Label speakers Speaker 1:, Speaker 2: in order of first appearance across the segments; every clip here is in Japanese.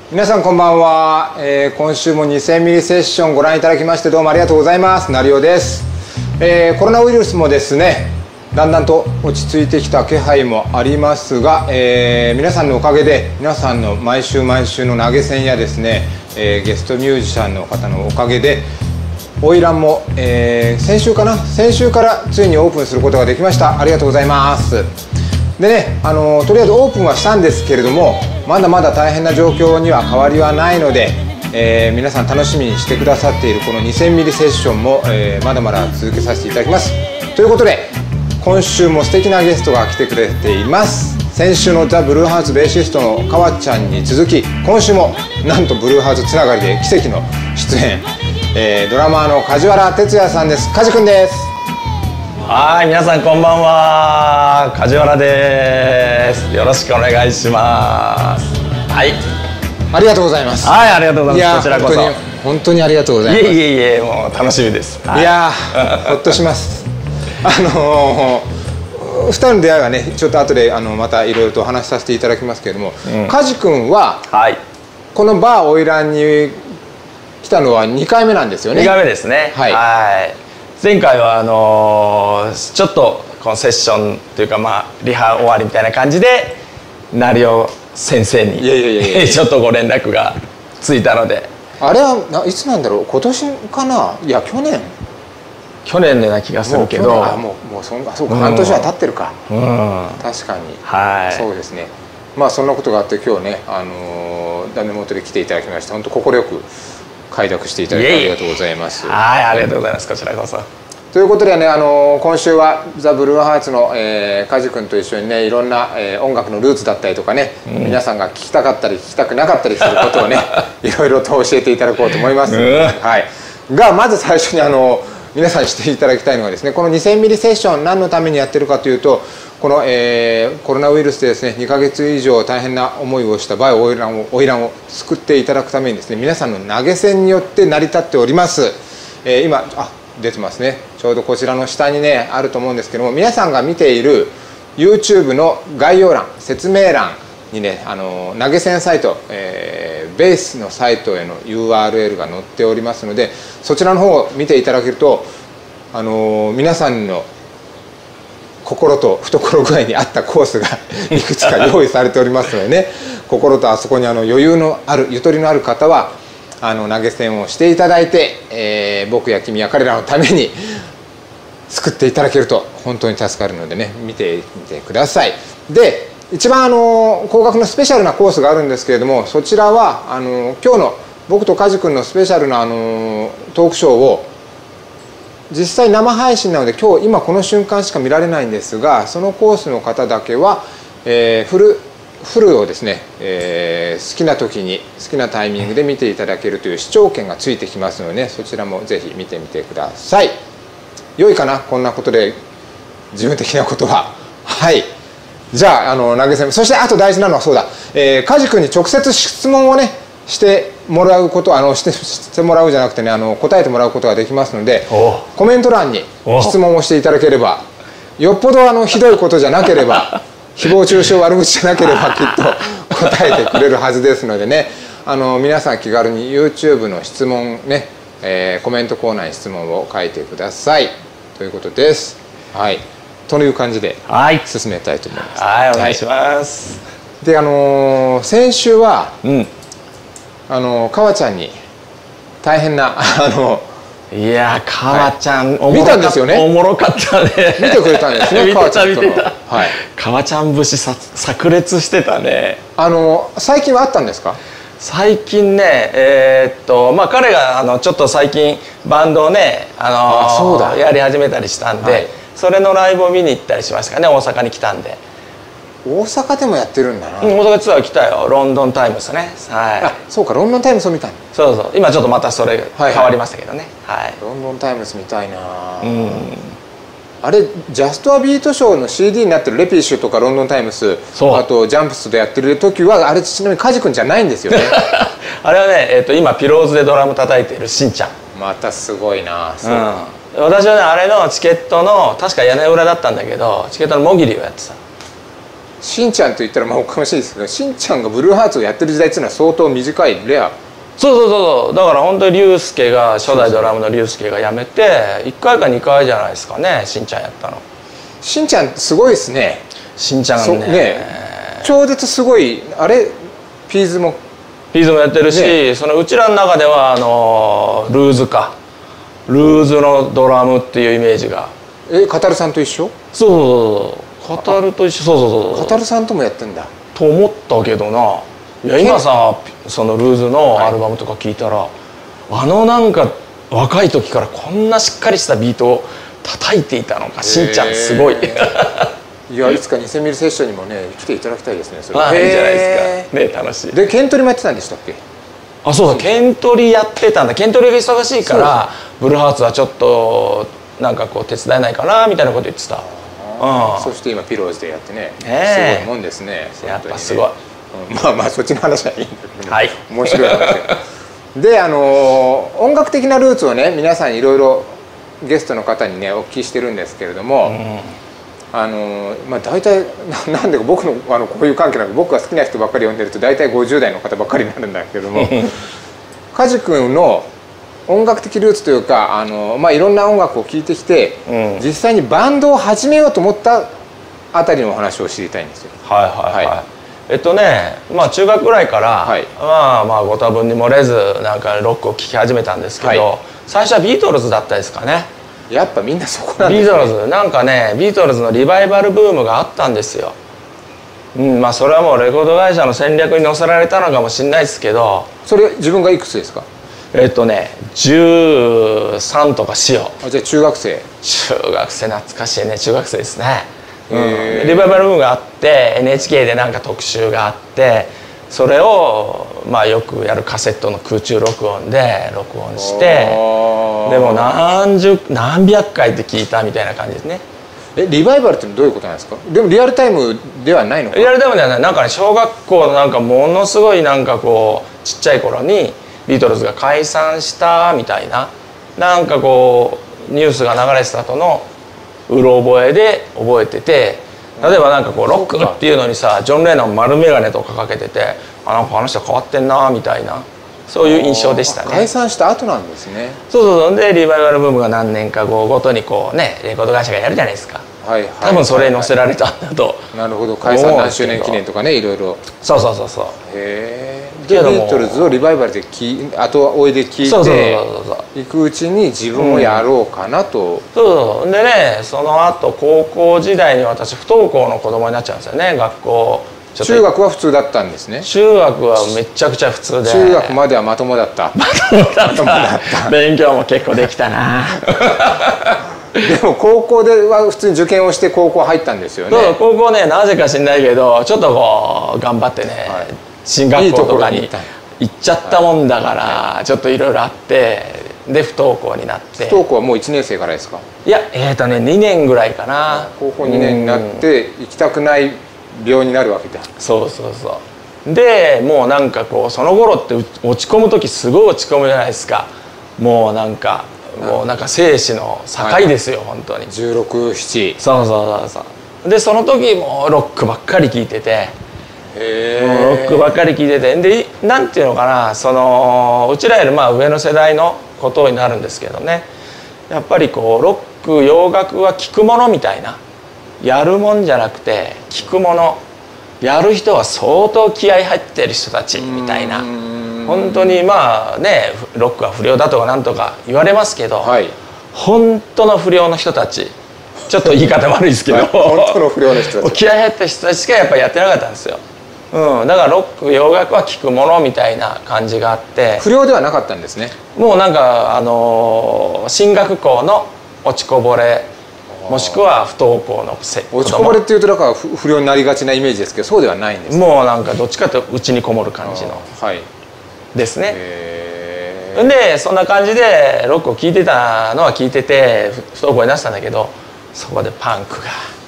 Speaker 1: 皆さんこんばんは、今週も2000ミリセッションご覧いただきましてどうもありがとうございます。成尾です。コロナウイルスもですねだんだんと落ち着いてきた気配もありますが、皆さんのおかげで皆さんの毎週毎週の投げ銭やですね、ゲストミュージシャンの方のおかげで花魁も、先週からついにオープンすることができました。ありがとうございます。でね、とりあえずオープンはしたんですけれどもまだまだ大変な状況には変わりはないので、皆さん楽しみにしてくださっているこの2000ミリセッションも、まだまだ続けさせていただきます。ということで今週も素敵なゲストが来てくれています。先週のザ・ブルーハーツベーシストのかわちゃんに続き今週もなんとブルーハーツつながりで奇跡の出演、ドラマーの梶原哲也さんです。梶君です。
Speaker 2: はい、皆さんこんばんは。梶原です。よろしくお願いします。はい。
Speaker 1: ありがとうございます。
Speaker 2: はい、ありがとうございます。こちらこそ。
Speaker 1: 本当にありがとうございます。
Speaker 2: いえいえ、もう楽しみです。
Speaker 1: いやほっとします。2人の出会いはねちょっと後でまたいろいろとお話しさせていただきますけれども、梶君は、はい、このバー花魁に来たのは2回目なんですよね。
Speaker 2: 2回目ですね。はい。前回はちょっとこのセッションというかリハ終わりみたいな感じで成尾先生にちょっとご連絡がついたので、
Speaker 1: あれはいつなんだろう、今年かな。いや去年
Speaker 2: のような気がするけど、
Speaker 1: もうそうか、半年は経ってるか。確かに、はい、そうですね。そんなことがあって今日ねダメ元で来ていただきまして本当快く快諾していただきありがとうございます。
Speaker 2: はい、ありがとうございます。こちらこそ。
Speaker 1: ということでね、今週はザ・ブルーハーツの梶君と一緒にねいろんな音楽のルーツだったりとかね、皆さんが聞きたかったり聞きたくなかったりすることをねいろいろと教えていただこうと思います。はい、がまず最初に皆さんにしていただきたいのはですね、この2000ミリセッション何のためにやってるかというと、この、コロナウイルスでですね2ヶ月以上大変な思いをした場合花魁を救っていただくためにですね皆さんの投げ銭によって成り立っております。今出てますね。ちょうどこちらの下にねあると思うんですけども、皆さんが見ている YouTube の概要欄説明欄にね投げ銭サイト、ベースのサイトへの URL が載っておりますのでそちらの方を見ていただけると皆さんの心と懐具合に合ったコースがいくつか用意されておりますのでね心とあそこに余裕のあるゆとりのある方は投げ銭をしていただいて、僕や君や彼らのために救っていただけると本当に助かるのでね見てみてください。で一番高額のスペシャルなコースがあるんですけれども、そちらは今日の僕と梶君のスペシャルなトークショーを実際生配信なので今この瞬間しか見られないんですが、そのコースの方だけは、フルをですね、好きな時に好きなタイミングで見ていただけるという視聴券がついてきますのでね、そちらもぜひ見てみてください。良いかな、こんなことで自分的なことは。はい、じゃあ投げ銭、そしてあと大事なのはそうだ、梶君に直接質問をねしてもらうことしてもらうじゃなくてね答えてもらうことができますので、コメント欄に質問をしていただければ、よっぽどひどいことじゃなければ誹謗中傷悪口じゃなければきっと答えてくれるはずですのでね、皆さん気軽に YouTube の質問ね、コメントコーナーに質問を書いてくださいということです。はい、という感じで進めたいと思います。
Speaker 2: はい、お願いします。
Speaker 1: で先週は、かわちゃんに大変ないや
Speaker 2: かわちゃん、
Speaker 1: 見たんですよね。
Speaker 2: おもろかったね。
Speaker 1: 見てくれたんですね。
Speaker 2: 見てた。かわちゃん節炸裂してたね。
Speaker 1: 最近はあったんですか？
Speaker 2: 最近ね彼がちょっと最近バンドをねやり始めたりしたんで、それのライブを見に行ったりしましたかね。大阪に来たんで。
Speaker 1: 大阪でもやってるんだな。
Speaker 2: 大阪ツアー来たよ。ロンドンタイムスね。はい。
Speaker 1: そうか、ロンドンタイムスを見たの。
Speaker 2: そうそう。今ちょっとまたそれ変わりましたけどね。はい。
Speaker 1: ロンドンタイムス見たいな。あれジャストアビートショーの CD になってるレピッシュとかロンドンタイムス、あとジャンプスでやってる時はあれちなみに梶君じゃないんですよね。
Speaker 2: あれはね今ピローズでドラム叩いているしんちゃん。
Speaker 1: またすごいな。
Speaker 2: 私はねあれのチケットの確か屋根裏だったんだけどチケットのもぎりをやってた。
Speaker 1: しんちゃんと言ったらまあおかしいですけど、しんちゃんがブルーハーツをやってる時代っていうのは相当短い、レア。
Speaker 2: そうだから本当に龍介が初代ドラムの龍介が辞めて1回か2回じゃないですかね、しんちゃんやったの。
Speaker 1: しんちゃんすごいですね。
Speaker 2: しんちゃんね
Speaker 1: 超絶すごい。あれピーズも
Speaker 2: やってるし、そのうちらの中ではルーズのドラムっていうイメージが。
Speaker 1: カタルさんと一緒？
Speaker 2: そうカタルと一緒。そう
Speaker 1: カタルさんともやってんだ
Speaker 2: と思ったけどな。いや今さそのルーズのアルバムとか聞いたら、なんか若い時からこんなしっかりしたビートを叩いていたのか。しんちゃんすごい
Speaker 1: いや、いつか2000ミリセッションにもね来ていただきたいですね。それ
Speaker 2: いいじゃないですかね。楽しい。
Speaker 1: でケントリもやってたんでしたっけ？
Speaker 2: そうだ、ケントリやってたんだ。ケントリが忙しいからブルーハーツはちょっとなんかこう手伝えないかなみたいなこと言ってた。
Speaker 1: そして今ピローズでやってね、すごいもんですね。
Speaker 2: やっぱすごい。
Speaker 1: まあそっちの話はいいんだけど、
Speaker 2: はい、
Speaker 1: 面白い話で、音楽的なルーツをね皆さんいろいろゲストの方にねお聞きしてるんですけれども、まあ大体なんでか僕のこういう関係なく、僕が好きな人ばっかり呼んでると大体50代の方ばっかりになるんだけども梶君の音楽的ルーツというかまあいろんな音楽を聴いてきて、実際にバンドを始めようと思ったあたりのお話を知りたいんですよ。
Speaker 2: まあ中学ぐらいから、まあご多分に漏れずなんかロックを聴き始めたんですけど、最初はビートルズだったですかね。
Speaker 1: やっぱみんなそこなんですね。
Speaker 2: ビートルズなんかね、ビートルズのリバイバルブームがあったんですよ。まあそれはもうレコード会社の戦略に乗せられたのかもしれないですけど。
Speaker 1: それ自分がいくつですか
Speaker 2: ？13とかしよう。
Speaker 1: じゃあ中学生
Speaker 2: 懐かしいね。中学生ですね。リバイバルブームがあって、 NHK でなんか特集があって、それをまあよくやるカセットの空中録音で録音して、でも何百回って聞いたみたいな感じですね。
Speaker 1: リバイバルってどういうことなんですか？でもリアルタイムではないのか？
Speaker 2: リアルタイムではない。なんかね、小学校のなんかものすごいなんかこうちっちゃい頃にビートルズが解散したみたいな、なんかこうニュースが流れてた後のうろ覚えで覚えてて、例えばなんかこうロックっていうのにさ、ジョン・レノン丸眼鏡とかかけてて、なんかあの人変わってんなみたいな、そういう印象でしたね。
Speaker 1: 解散した後なんですね。
Speaker 2: そうでリバイバルブームが何年か後ごとにこうねレコード会社がやるじゃないですか。多分それに載せられたんだと。
Speaker 1: なるほど。解散何周年記念とかね、いろいろ。
Speaker 2: そう。
Speaker 1: へえ。でビートルズをリバイバルで後追いで聴いていくうちに自分もやろうかなと。
Speaker 2: でね、その後高校時代に私不登校の子供になっちゃうんですよね。学校
Speaker 1: 中学は普通だったんですね。
Speaker 2: 中学はめちゃくちゃ普通で、
Speaker 1: 中学まではまともだった。まともだった。
Speaker 2: 勉強も結構できたな
Speaker 1: でも高校では普通に受験をして高校入ったんですよね。
Speaker 2: 高校ね、なぜか知んないけどちょっとこう頑張ってね、進学校とかに行っちゃったもんだから、ちょっといろいろあってで不登校になって。
Speaker 1: 不登校はもう1年生からですか？
Speaker 2: いや2年ぐらいかな。
Speaker 1: 高校2年になって行きたくない病になるわけだ。
Speaker 2: そうでもうなんかこうその頃って落ち込む時すごい落ち込むじゃないですか。もうなんか生死の境ですよ、本当に。
Speaker 1: 16、17。
Speaker 2: そうでその時もロックばっかり聴いてて、ロックばっかり聴いてて、でなんていうのかな、そのうちらよりまあ上の世代のことになるんですけどね、やっぱりこうロック洋楽は聴くものみたいな、やるもんじゃなくて聴くもの、やる人は相当気合い入ってる人たちみたいな。本当にまあね、ロックは不良だとかなんとか言われますけど、本当の不良の人たち、ちょっと言い方悪いですけど
Speaker 1: 本当の不良の人たち、
Speaker 2: 気合い入った人たちしかやっぱりやってなかったんですよ。だからロック洋楽は聴くものみたいな感じがあって。
Speaker 1: 不良ではなかったんですね。
Speaker 2: もうなんか進学校の落ちこぼれ、もしくは不登校の
Speaker 1: 落ちこぼれっていうとだから不良になりがちなイメージですけど、そうではないんです。
Speaker 2: もうなんかどっちかというとうちにこもる感じのですね。でそんな感じでロックを聴いてたのは聴いてて不登校になってたんだけど、そこでパンク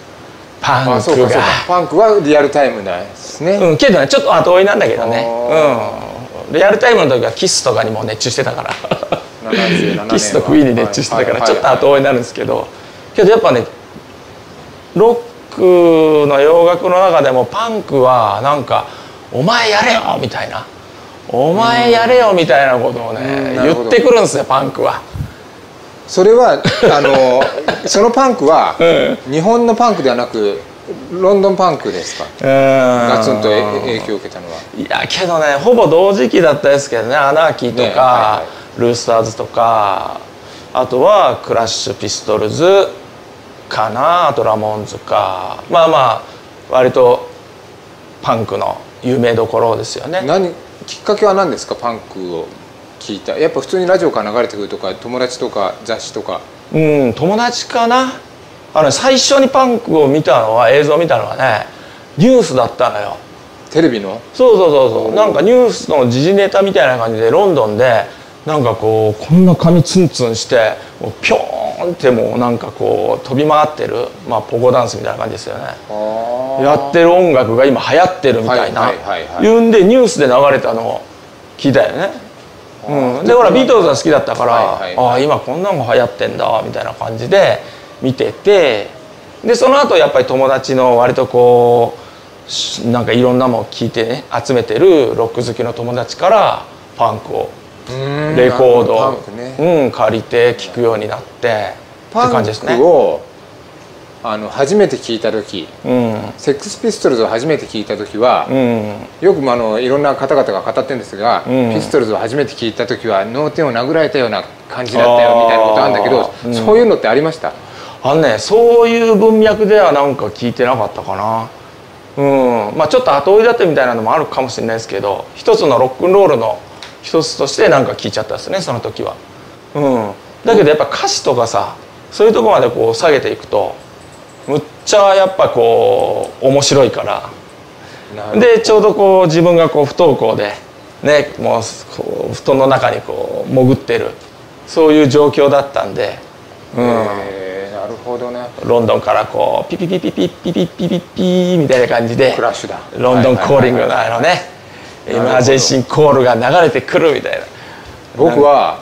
Speaker 2: は
Speaker 1: リアルタイムですね。
Speaker 2: けどね、ちょっと後追いなんだけどね。リアルタイムの時はキスとかにも熱中してたからキスとクイーンに熱中してたからちょっと後追いになるんですけど、やっぱねロックの洋楽の中でもパンクはなんか「お前やれよ」みたいな「お前やれよ」みたいなことをね言ってくるんですよ、パンクは。
Speaker 1: それはそのパンクは日本のパンクではなくロンドンパンクですか？ガツンと影響を受けたのは。
Speaker 2: いやけどね、ほぼ同時期だったですけどね。アナーキーとか、ルースターズとか、あとはクラッシュピストルズかな、あとラモンズか、まあまあ割とパンクの有名どころですよね。
Speaker 1: きっかけは何ですか？パンクを聞いた。やっぱ普通にラジオから流れてくるとか、友達とか雑誌とか。
Speaker 2: 友達かな。最初にパンクを見たのは、映像を見たのはね、ニュースだったのよ。
Speaker 1: テレビの？
Speaker 2: そうなんかニュースの時事ネタみたいな感じで、ロンドンでなんかこんな髪ツンツンしてもうピョーンってもうなんかこう飛び回ってる、まあポコダンスみたいな感じですよね。やってる音楽が今流行ってるみたいな言うんで、ニュースで流れたのを聞いたよね。でほらビートルズが好きだったから、ああ今こんなのが流行ってんだみたいな感じで見てて、でその後やっぱり友達の割とこうなんかいろんなものを聞いてね集めてるロック好きの友達からパンクをレコードを借りて聴くようになってって感じですね。
Speaker 1: パンクを初めて聞いた時、セックスピストルズを初めて聞いた時は、よくいろんな方々が語ってるんですが、ピストルズを初めて聞いた時は脳天を殴られたような感じだったよみたいなことなんだけど、そういうのってありました？
Speaker 2: そういう文脈ではなんか聞いてなかったかな。まあちょっと後追いだってみたいなのもあるかもしれないですけど、一つのロックンロールの一つとしてなんか聞いちゃったですね、その時は。だけどやっぱ歌詞とかさ、そういうとこまでこう下げていくとむっちゃやっぱこう面白いから。でちょうどこう自分がこう不登校でね、もうこう布団の中にこう潜ってるそういう状況だったんで。
Speaker 1: なるほどね。
Speaker 2: ロンドンからこうピピピピピピピピピピみたいな感じで
Speaker 1: クラッシュだ、
Speaker 2: ロンドンコーリングのねエマージェンシーコールが流れてくるみたいな。
Speaker 1: 僕は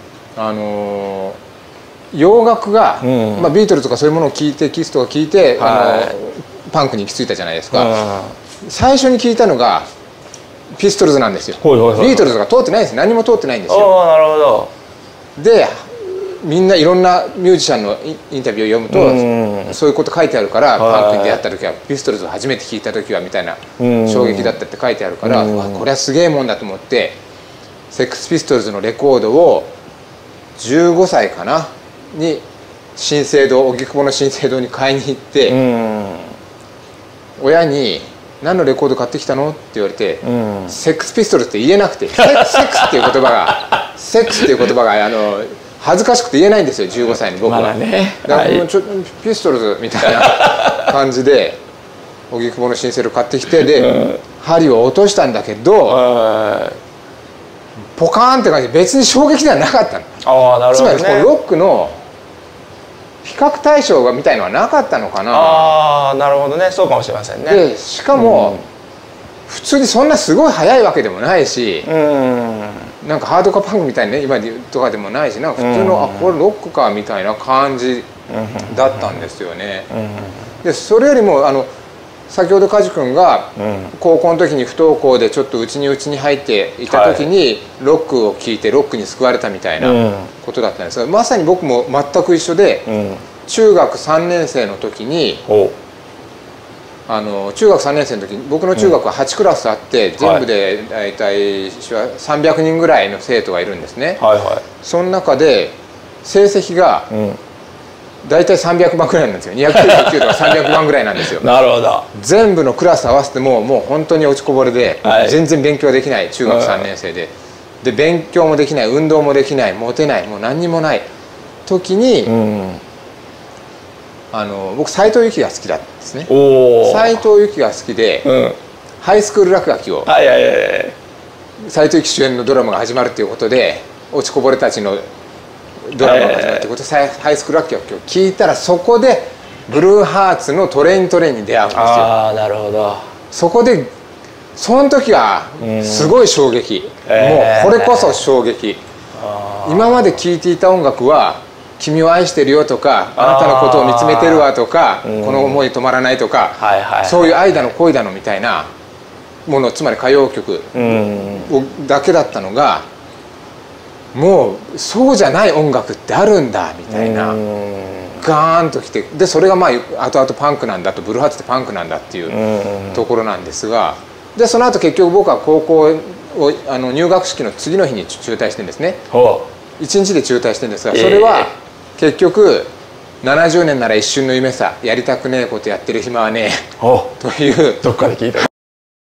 Speaker 1: 洋楽が、ビートルズとかそういうものを聞いて、キスとか聞いてパンクに行き着いたじゃないですか。最初に聞いたのがピストルズなんですよ。ビートルズが通ってないんです。何も通ってないんですよ。
Speaker 2: なるほど。
Speaker 1: でみんないろんなミュージシャンのインタビューを読むと、そういうこと書いてあるから、パンクに出会った時はピストルズを初めて聞いた時はみたいな衝撃だったって書いてあるから、これはすげえもんだと思ってセックスピストルズのレコードを15歳かなに新生堂、荻窪の新生堂に買いに行って、親に「何のレコード買ってきたの？」って言われて「セックスピストルズ」って言えなくて、セックスっていう言葉が恥ずかしくて言えないんですよ、15歳の僕は。だからちょっとピストルズみたいな感じで荻窪の新生堂買ってきて、で針を落としたんだけどポカーンって感じで別に衝撃ではなかったの。つまりこのロックの比較対象みたいのはなかったのかな。
Speaker 2: なるほどね、そうかもしれませんね。
Speaker 1: でしかも、普通にそんなすごい速いわけでもないし、なんかハードカパンクみたいにね今とかでもないし、なんか普通のこれロックかみたいな感じだったんですよね。でそれよりも先ほど梶君が高校の時に不登校でちょっと内に入っていた時にロックを聴いてロックに救われたみたいなことだったんですが、まさに僕も全く一緒で、中学3年生の時に中学3年生の時に僕の中学は8クラスあって、全部で大体300人ぐらいの生徒がいるんですね。その中で成績が大体300番ぐらいなんですよ。299とか300番ぐらいなんですよ。
Speaker 2: なるほど。
Speaker 1: 全部のクラス合わせてもう本当に落ちこぼれで、全然勉強できない中学3年生で、勉強もできない、運動もできない、モテない、もう何にもない時に、僕斉藤由貴が好きだったんですね。斉藤由貴が好きで、ハイスクール落書きを斉藤由貴主演のドラマが始まるっていうことで、落ちこぼれたちのドラマが始まるってことで、ハイスクール落書きを聞いたら、そこでブルーハーツのトレインに出会うんですよ。
Speaker 2: なるほど。
Speaker 1: そこでその時はすごい衝撃、もうこれこそ衝撃。今まで聴いていた音楽は君を愛してるよとか、あなたのことを見つめてるわとか、この思い止まらないとか、そういう愛だの恋だのみたいなもの、つまり歌謡曲だけだったのが、もうそうじゃない音楽ってあるんだみたいな、ガーンときて、でそれがまあ後々パンクなんだと、ブルーハーツってパンクなんだっていうところなんですが、でその後結局僕は高校を入学式の次の日に中退してるんですね。1日で中退してるんですが、それは結局70年なら一瞬の夢さ、やりたくねえことやってる暇はねえという、
Speaker 2: どっかで聞いた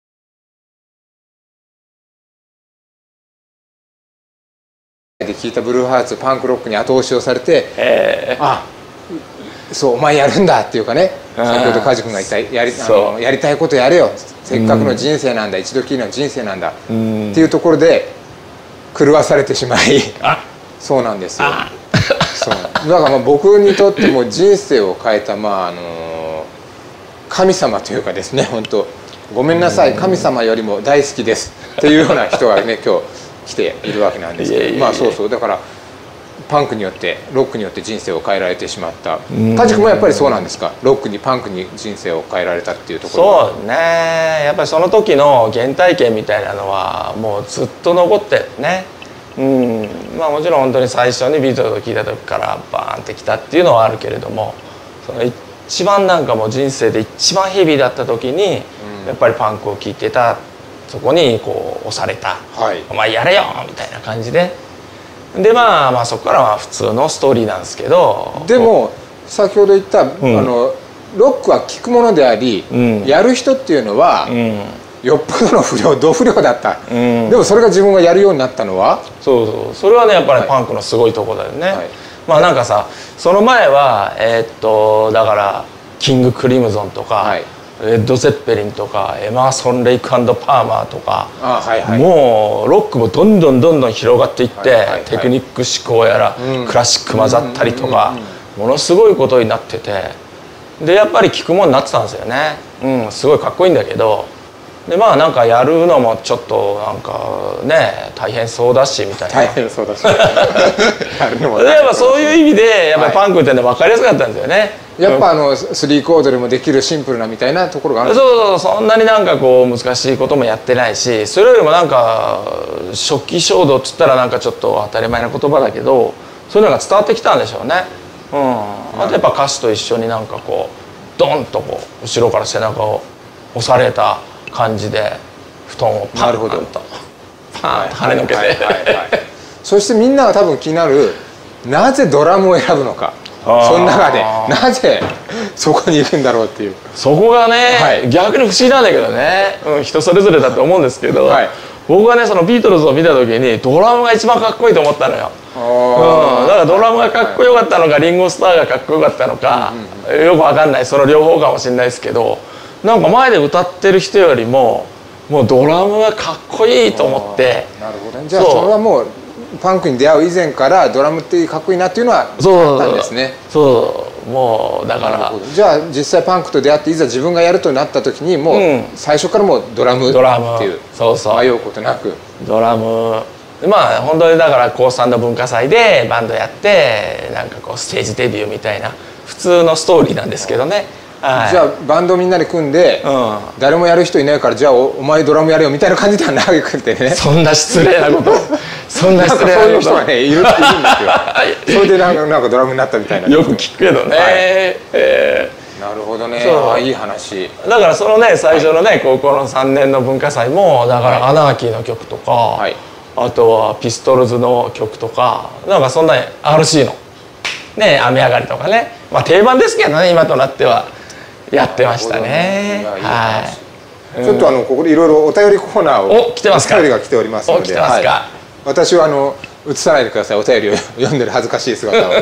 Speaker 1: で聞いたブルーハーツ、パンクロックに後押しをされて、あ、そうお前やるんだっていうかね、先ほど梶君が言ったやりたいことやれよ、せっかくの人生なんだ、一度きりの人生なんだっていうところで狂わされてしまい、そうなんですよ。そうだからまあ僕にとっても人生を変えた、まあ神様というかですね、本当ごめんなさい、神様よりも大好きですっていうような人がね今日来ているわけなんですけど、まあそうそう、だからパンクによって、ロックによって人生を変えられてしまった。梶君もやっぱりそうなんですか、ロックにパンクに人生を変えられたっていうところは。
Speaker 2: そうね、やっぱりその時の原体験みたいなのはもうずっと残ってるね。まあもちろん本当に最初にビートルズを聴いた時からバーンってきたっていうのはあるけれども、その一番なんかもう人生で一番ヘビーだった時にやっぱりパンクを聴いてた、そこにこう押された、お前やれよみたいな感じで、でまあそこからは普通のストーリーなんですけど、
Speaker 1: でも先ほど言った、ロックは聴くものであり、やる人っていうのは、よっぽどの不良、ど不良だった、でもそれが自分がやるようになったのは、
Speaker 2: そうそれはねやっぱりパンクのすごいとこだよね。まあなんかさ、その前はだからキング・クリムゾンとか、レッド・ゼッペリンとかエマーソン・レイク&パーマーとか、もうロックもどんどん広がっていって、テクニック思考やらクラシック混ざったりとか、ものすごいことになってて、でやっぱり聴くものになってたんですよね。すごいかっこいいんだけど、でまあなんかやるのもちょっとなんかね大変そうだしみたいな。
Speaker 1: 大変そうだしやるのも
Speaker 2: やっぱそういう意味でやっぱパンクってのは分かりやすかったんですよね。
Speaker 1: やっぱ3コードでもできるシンプルなみたいなところがある。
Speaker 2: そうそんなになんかこう難しいこともやってないし、それよりもなんか初期衝動っつったらなんかちょっと当たり前な言葉だけど、そういうのが伝わってきたんでしょうね。あとやっぱ歌詞と一緒になんかこうドンとこう後ろから背中を押された感じで布団をパンとパンと跳ねのけて、
Speaker 1: そしてみんなが多分気になる、なぜドラムを選ぶのか、その中でなぜそこに行くんだろうっていう、
Speaker 2: そこがね、逆に不思議なんだけどね、人それぞれだと思うんですけど、僕はねそのビートルズを見た時にドラムが一番かっこいいと思ったのよ。だからドラムがかっこよかったのか、リンゴスターがかっこよかったのか、よくわかんない、その両方かもしれないですけど、なんか前で歌ってる人よりももうドラムがかっこいいと思って。
Speaker 1: なるほどね。じゃあそれはもうパンクに出会う以前からドラムってかっこいいなっていうのはあったんですね。
Speaker 2: そうもうだから、
Speaker 1: じゃあ実際パンクと出会っていざ自分がやるとなった時にもう最初からもうドラムっていう迷うことなく
Speaker 2: ドラム、まあ本当にだから高3の文化祭でバンドやってなんかこうステージデビューみたいな普通のストーリーなんですけどね。
Speaker 1: じゃあバンドみんなで組んで、誰もやる人いないからじゃあお前ドラムやれよみたいな感じではなくてね。
Speaker 2: そんな失礼なことそんな失礼なこと、
Speaker 1: そういう人がねいるんですよ。それでなんかドラムになったみたいな。
Speaker 2: よく聞くけどね。
Speaker 1: なるほどね。いい話。
Speaker 2: だからそのね最初のね高校の3年の文化祭もだからアナーキーの曲とか、あとはピストルズの曲とか、なんかそんな RC のね雨上がりとかね、まあ定番ですけどね今となっては。やってましたね。
Speaker 1: ちょっとここでいろいろお便りコーナーを
Speaker 2: 来てますか。
Speaker 1: お便りが来ておりますので、私は映さないでください。お便りを読んでる恥ずかしい姿を。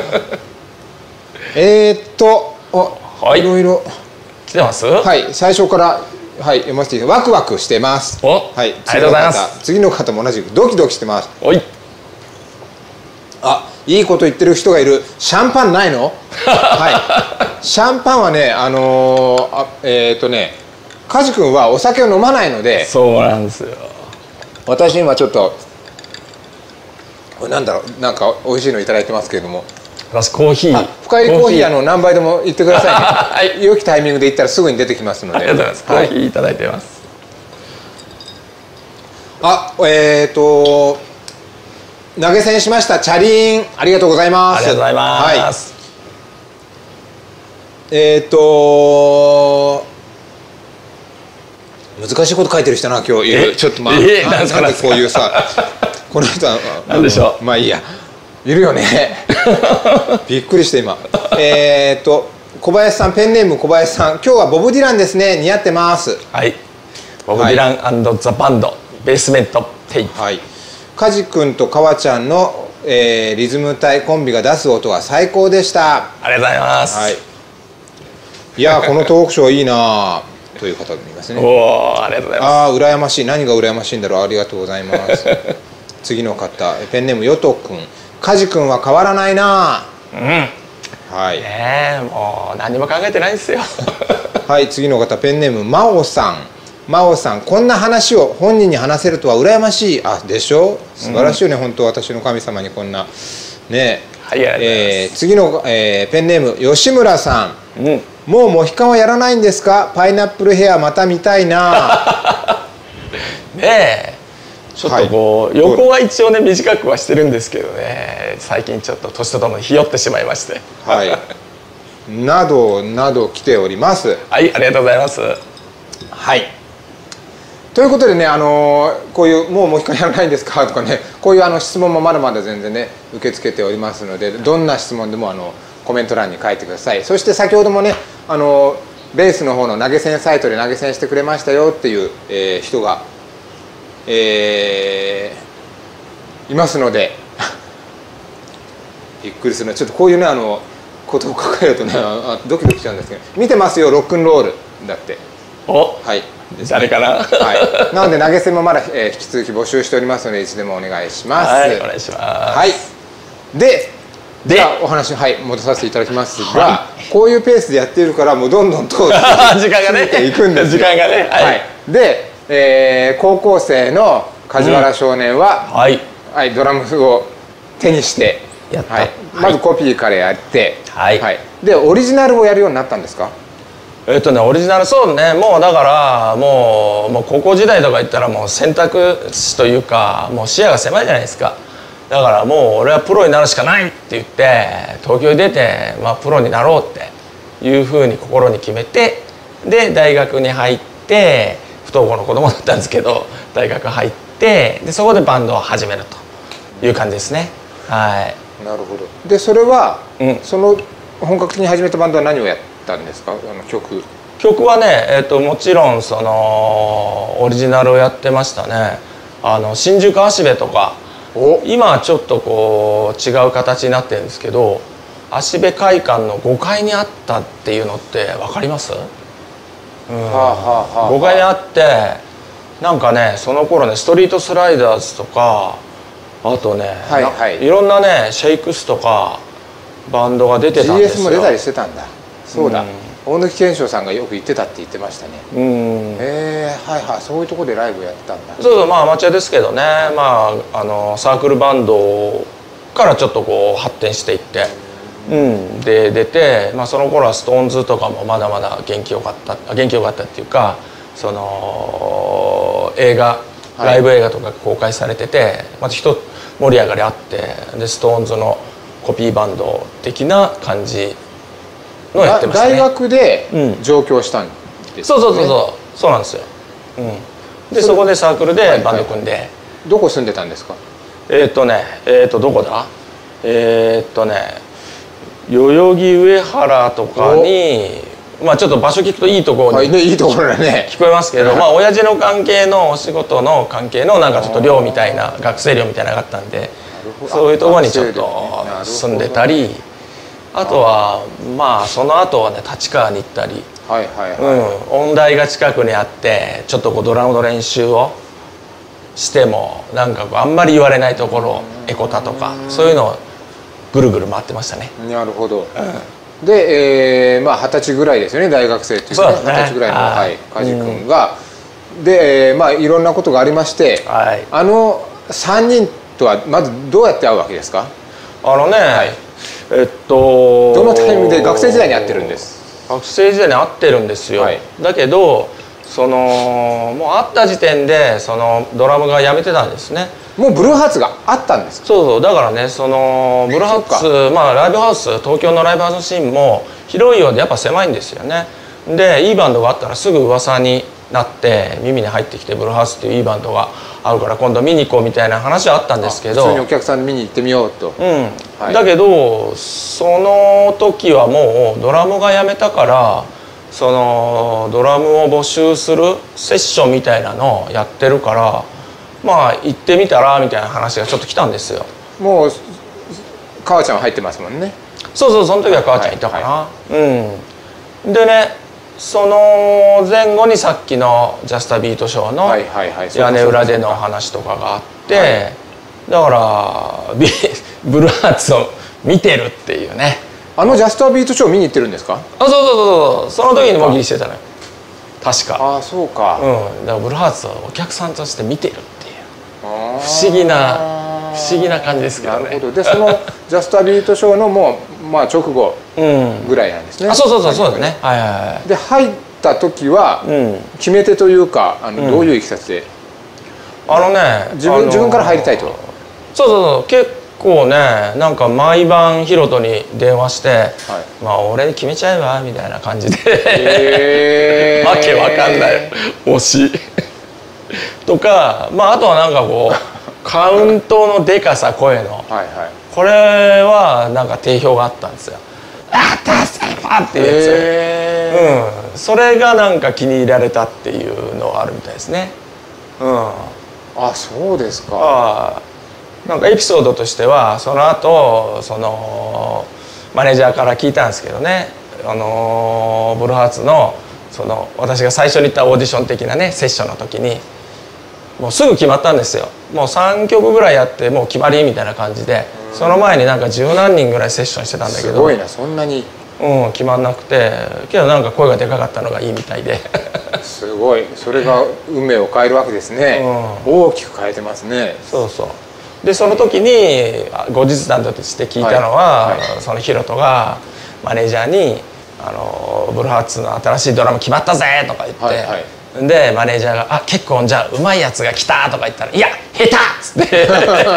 Speaker 1: いろいろ
Speaker 2: 来てます。
Speaker 1: はい、最初から読ませてワクワクしてます。
Speaker 2: はい、ありがとうございます。
Speaker 1: 次の方も同じくドキドキしてます。いいこと言ってる人がいる。シャンパンないの？シャンパンはね、梶君はお酒を飲まないので。
Speaker 2: そうなんですよ。
Speaker 1: 私今ちょっとなんだろう、なんか美味しいのいただいてますけれども、
Speaker 2: 私コーヒー、
Speaker 1: 深入りコーヒー何杯でも言ってくださいね。はい、良きタイミングで言ったらすぐに出てきますので。
Speaker 2: ありがとうございます。コーヒーいただいてます。
Speaker 1: 投げ銭しましたチャリン、ありがとうございます。
Speaker 2: ありがとうございます。
Speaker 1: 難しいこと書いてる人な今日いる。ちょっとなんでこういうさ、この人は
Speaker 2: なんでしょう。
Speaker 1: まあいいや、いるよね。びっくりして今。小林さん、ペンネーム小林さん、今日はボブ・ディランですね。似合ってます。
Speaker 2: はい。ボブ・ディラン&ザ・バンド、ベースメントテープ。
Speaker 1: はい。梶君と川ちゃんの、リズム隊コンビが出す音が最高でした。
Speaker 2: ありがとうございます。
Speaker 1: はい。いやこのトークショーいいなという方もいますね。
Speaker 2: おお、ありがとうございます。
Speaker 1: ああ、羨ましい。何が羨ましいんだろう。ありがとうございます。次の方、ペンネームよとくん。梶君は変わらないな。
Speaker 2: うん。
Speaker 1: はい。
Speaker 2: もう何も考えてないですよ。
Speaker 1: はい、次の方、ペンネームまおさん。まおさん、こんな話を本人に話せるとは羨ましい。あ、でしょ。素晴らしいよね、本当私の神様にこんなね。
Speaker 2: はい、ありがとうございます。
Speaker 1: 次の、ペンネーム吉村さん。うん。もうモヒカンはやらないんですか。パイナップルヘアまた見たいな。
Speaker 2: ねえ、ちょっとこう、横は一応ね短くはしてるんですけどね、最近ちょっと年とともにひよってしまいまして、
Speaker 1: はい、などなど来ております。
Speaker 2: はい、ありがとうございます。
Speaker 1: はい、ということでね、こういう「もうモヒカンやらないんですか?」とかね、こういう質問もまだまだ全然ね受け付けておりますので、どんな質問でもコメント欄に書いてください。そして先ほどもねベースの方の投げ銭サイトで投げ銭してくれましたよっていう、人が、いますのでびっくりするな。ちょっとこういうねことを書かれるとねドキドキしちゃうんですけど、見てますよロックンロールだって。
Speaker 2: お、
Speaker 1: はい、
Speaker 2: 誰かな。
Speaker 1: はい、なので投げ銭もまだ、引き続き募集しておりますのでいつでもお願いします。
Speaker 2: はい、お願いします。
Speaker 1: はい、ではお話、はい、戻させていただきますが、はい、こういうペースでやっているからもうどんどんと時間がねいくんですよ。
Speaker 2: 時間がね、
Speaker 1: はい、で、高校生の梶原少年は、
Speaker 2: はい
Speaker 1: はい、ドラムを手にして
Speaker 2: やった、
Speaker 1: はい、まずコピーからやって、
Speaker 2: はい
Speaker 1: はい、でオリジナルをやるようになったんですか。
Speaker 2: オリジナル、そうね、もうだからもう高校時代とか言ったらもう選択肢というかもう視野が狭いじゃないですか。だからもう俺はプロになるしかないって言って東京に出て、プロになろうっていうふうに心に決めて、で大学に入って不登校の子供だったんですけど大学入ってでそこでバンドを始めるという感じですね。はい。
Speaker 1: なるほど。でそれは、その本格的に始めたバンドは何をやったんですか。
Speaker 2: 曲はね、もちろんそのオリジナルをやってましたね。新宿芦部とか。今はちょっとこう違う形になってるんですけど、芦部会館の5階にあったっていうのって分かります？5階にあってなんかね、その頃ねストリートスライダーズとかあとね、いろんなねシェイクスとかバンドが出てたんですよ。
Speaker 1: GS も出たりしてたんだ。そうだ、大貫健翔さんがよく言ってたって言ってましたね。はいはい、そういうところでライブやったんだ。
Speaker 2: そうそう、アマチュアですけどね、サークルバンドからちょっとこう発展していって、で出て、その頃はストーンズとかもまだまだ元気よかったっていうか、そのライブ映画とか公開されてて、また一盛り上がりあって、でストーンズのコピーバンド的な感じのやってましたね。
Speaker 1: 大学で上京したんですよね。
Speaker 2: そうなんですよ。でそこでサークルでバンド組んで。
Speaker 1: どこ住んでたんですか。
Speaker 2: どこだ。代々木上原とかに、ちょっと場所聞くといいところに
Speaker 1: いいところだね
Speaker 2: 聞こえますけど、親父の関係のお仕事の関係のなんかちょっと寮みたいな、学生寮みたいなのがあったんで、そういうところにちょっと住んでたり、あとはその後はね立川に行ったり、音大が近くにあってちょっとこうドラムの練習をしてもなんかこうあんまり言われないところ、エコタとかそういうのをぐるぐる回ってましたね。
Speaker 1: なるほど。で、20歳ぐらいですよね、大学生っていうかね、20歳ぐらいの梶君がで、いろんなことがありまして、3人とはまずどうやって会うわけですか。 どのタイミングで学生時代に会ってるんです？
Speaker 2: 学生時代に会ってるんですよ、はい、だけどもう会った時点でドラムが辞めてたんですね。
Speaker 1: もうブルーハーツがあったんですか？
Speaker 2: そうだからね、ブルーハーツ、まあライブハウス、東京のライブハウスシーンも広いようでやっぱ狭いんですよね。でいいバンドがあったらすぐ噂になって耳に入ってきて、ブルーハウスっていういいバンドがあるから今度見に行こうみたいな話はあったんですけど、
Speaker 1: 普通にお客さん見に行ってみようと。
Speaker 2: はい、だけどその時はもうドラムが辞めたから、ドラムを募集するセッションみたいなのをやってるから、まあ行ってみたらみたいな話がちょっと来たんですよ。
Speaker 1: もう母ちゃんは入ってますもんね。
Speaker 2: そうそう、その時は母ちゃんいたかな。でね、その前後にさっきのジャスタビートショーの屋根裏での話とかがあって、だからブルーハーツを見てるっていうね。
Speaker 1: ジャスタビートショー見に行ってるんですか？
Speaker 2: そうそうそう、その時にもぎりしてたのよ確か。
Speaker 1: ああそうか。
Speaker 2: だからブルーハーツをお客さんとして見てるっていう不思議な感じですけどね。
Speaker 1: なるほど。でそのジャスタビートショーのもうまあ直後ぐらいなんですね。
Speaker 2: そうですね。はいはいはい。
Speaker 1: で入った時は決め手というかどういういきさつで？自分から入りたいと。
Speaker 2: そう結構ね、なんか毎晩ヒロトに電話して「まあ俺に決めちゃえば」みたいな感じでわけわかんない推しとか、まああとはなんかこうカウントのでかさ、声のこれはなんか定評があったんですよ。あったーパーっていうやつ、それがなんか気に入られたっていうのがあるみたいですね。
Speaker 1: あ、そうですか。
Speaker 2: なんかエピソードとしては、その後マネージャーから聞いたんですけどね、ブルーハーツの私が最初に行ったオーディション的なねセッションの時にもうすぐ決まったんですよ。もう3曲ぐらいやってもう決まりみたいな感じで、その前になんか十何人ぐらいセッションしてたんだけど、
Speaker 1: すごいな、そんなに。
Speaker 2: 決まんなくて、けどなんか声がでかかったのがいいみたいで。
Speaker 1: すごい、それが運命を変えるわけですね。大きく変えてますね。
Speaker 2: そうそう。でその時に後日談として聞いたのは、そのヒロトがマネージャーに「ブルーハーツの新しいドラム決まったぜ!」とか言って、でマネージャーが「あ、結構じゃあうまいやつが来た!」とか言ったら「いや下手!」っつって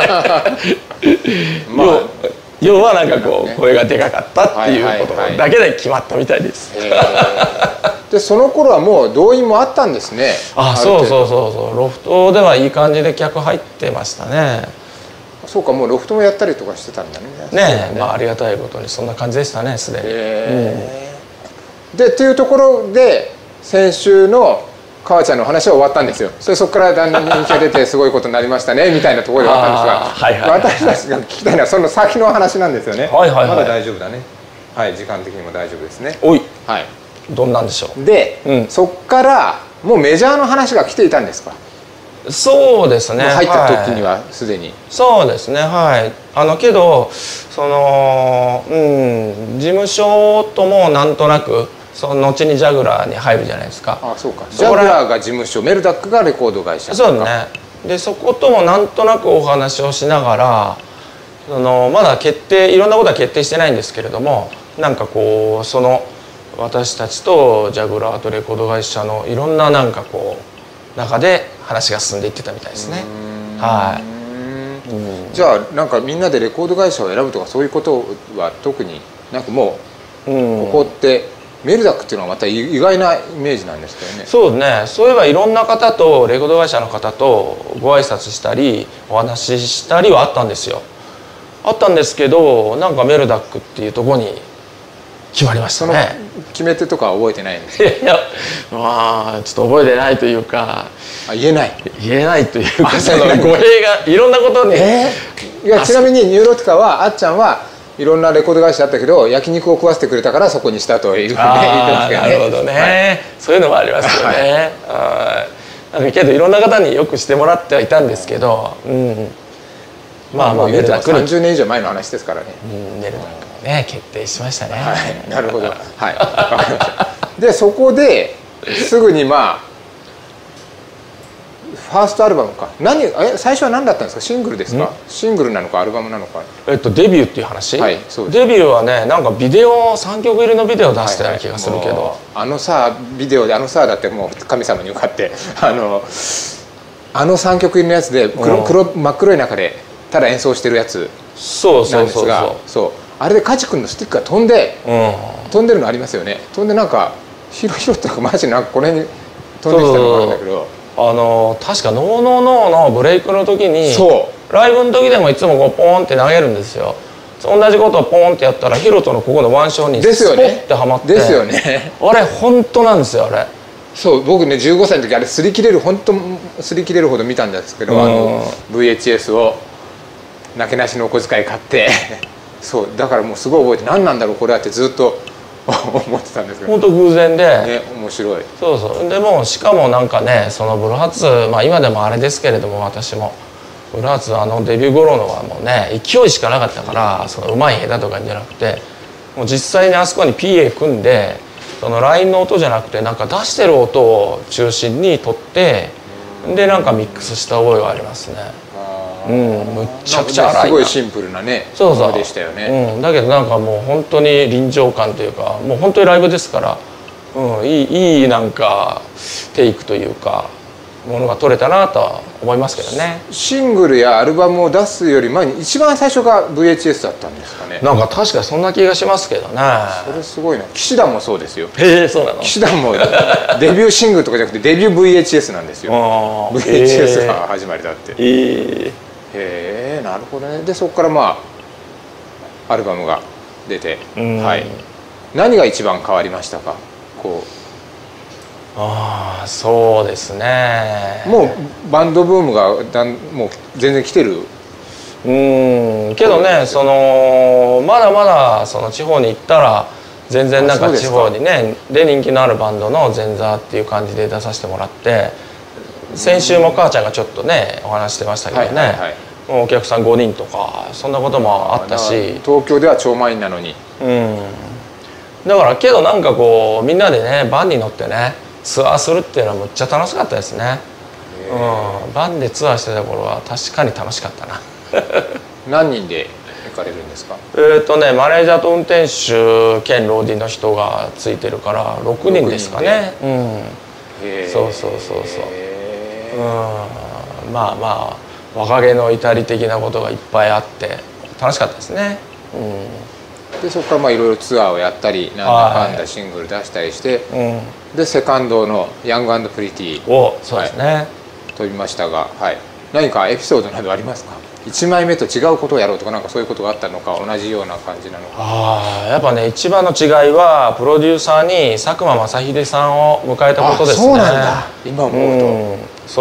Speaker 2: 要はなんかこう声がでかかったっていうことだけで決まったみたいです。
Speaker 1: でその頃はもう動員もあったんですね。
Speaker 2: そうロフトではいい感じで客入ってましたね。
Speaker 1: そうか、もうロフトもやったりとかしてたんだね。
Speaker 2: まあありがたいことにそんな感じでしたね、すでに。
Speaker 1: でっていうところで先週の母ちゃんの話は終わったんですよ。そこからだんだん人気が出てすごいことになりましたねみたいなところで終わったんですが、私たちが聞きたいのはその先の話なんですよね。まだ大丈夫だね。はい、時間的にも大丈夫ですね。はい。
Speaker 2: どんなんでしょう。
Speaker 1: で、そこからもうメジャーの話が来ていたんですか？
Speaker 2: そうですね。
Speaker 1: 入った時にはすでに。
Speaker 2: そうですね。はい。けど事務所ともなんとなくその後にジャグラーに入るじゃないですか。
Speaker 1: そうか。ジャグラーが事務所、メルダックがレコード会社。
Speaker 2: そうですね。でそこともなんとなくお話をしながら、まだいろんなことは決定してないんですけれども、なんかこう私たちとジャグラーとレコード会社のいろんななんかこう中で話が進んでいってたみたいですね。
Speaker 1: じゃあなんかみんなでレコード会社を選ぶとかそういうことは特になんかもうここってメルダックっていうのはまた意外なイメージなんですけどね。
Speaker 2: そうね。そういえばいろんな方とレコード会社の方とご挨拶したりお話ししたりはあったんですよ。あったんですけど、なんかメルダックっていうところに決まりましたね。
Speaker 1: 決め手とかは覚えてないんですか？
Speaker 2: いや、まあちょっと覚えてないというか、
Speaker 1: 言えないというか、
Speaker 2: 語弊がいろんなことに。
Speaker 1: いや、ちなみにニューロティカはあっちゃんはいろんなレコード会社あったけど焼肉を食わせてくれたからそこにしたというふうに言ってますけどね。
Speaker 2: なるほどね。そういうのもありますよね。なんかけどいろんな方によくしてもらってはいたんですけど、
Speaker 1: まあメルダック30年以上前の話ですからね。
Speaker 2: メルダックね決定しましたね。
Speaker 1: なるほど。はい。わかりました。でそこですぐにフファーストアルバムか。最初は何だったんですか？シングルですか？シングルなのかアルバムなのか。
Speaker 2: デビューっていう話。
Speaker 1: はい、そうです。
Speaker 2: デビューはね、なんかビデオ3曲入りのビデオ出したような気がするけど、
Speaker 1: ビデオでだってもう神様に向かって3曲入りのやつで真っ黒い中でただ演奏してるやつなんですが、あれで梶君のスティックが飛んでるのありますよね。飛んでなんかヒロってマジなんかこの辺に飛んできたのがあるんだけど、
Speaker 2: 確か「ノーノーノー」のブレイクの時にライブの時でもいつもこうポーンって投げるんですよ。同じことをポーンってやったらヒロトのここの腕章にスポッてはまって、
Speaker 1: ですよね。
Speaker 2: あれ本当なんですよ。あれ
Speaker 1: そう僕ね15歳の時あれ擦り切れるほど見たんですけど、VHS をなけなしのお小遣い買ってそうだからもうすごい覚えて、何なんだろうこれはってずっと思ってたんですけど、
Speaker 2: 本当偶然で、
Speaker 1: ね、面白い。
Speaker 2: そうでもしかもなんかね、そのブルーハーツ、今でもあれですけれども、私もブルーハーツデビュー頃のはもうね勢いしかなかったから、そのうまい下手とかじゃなくて、もう実際にあそこに PA 組んで、そのラインの音じゃなくてなんか出してる音を中心に取ってでなんかミックスした覚えがありますね。むっちゃくちゃ荒いな。
Speaker 1: すごいシンプルなね
Speaker 2: そう
Speaker 1: でしたよね。
Speaker 2: だけどなんかもう本当に臨場感というか、もう本当にライブですから、いいなんかテイクというかものが取れたなとは思いますけどね。
Speaker 1: シングルやアルバムを出すより前に一番最初が VHS だったんですかね。
Speaker 2: なんか確かそんな気がしますけどね。
Speaker 1: それすごいな。騎士団もそうですよ。
Speaker 2: そうなの？
Speaker 1: 騎士団もデビューシングルとかじゃなくてデビュー VHS なんですよ。VHS が始まりだって。へえ、なるほどね。でそこからアルバムが出て、何が一番変わりましたか？
Speaker 2: そうですね。
Speaker 1: もうバンドブームがもう全然来てる。
Speaker 2: けどね、まだまだその地方に行ったら全然なんか地方にねで人気のあるバンドの前座っていう感じで出させてもらって、先週も母ちゃんがちょっとねお話してましたけどね、お客さん5人とかそんなこともあったし、
Speaker 1: 東京では超満員なのに。
Speaker 2: だからけどなんかこうみんなでねバンに乗ってねツアーするっていうのはむっちゃ楽しかったですね。バンでツアーしてた頃は確かに楽しかったな。
Speaker 1: 何人で行かれるんですか？
Speaker 2: マネージャーと運転手兼ローディの人がついてるから6人ですかね。そう若気の至り的なことがいっぱいあって楽しかったですね。
Speaker 1: でそこからいろいろツアーをやったりなんだかんだシングル出したりして、でセカンドの「ヤング&プリティ」を
Speaker 2: そうですね、
Speaker 1: 飛びましたが、何かエピソードなどありますか？1枚目と違うことをやろうとか、なんかそういうことがあったのか、同じような感じなのか。
Speaker 2: やっぱね一番の違いはプロデューサーに佐久間正秀さんを迎えたことですね。
Speaker 1: そうなんだ、今思うと。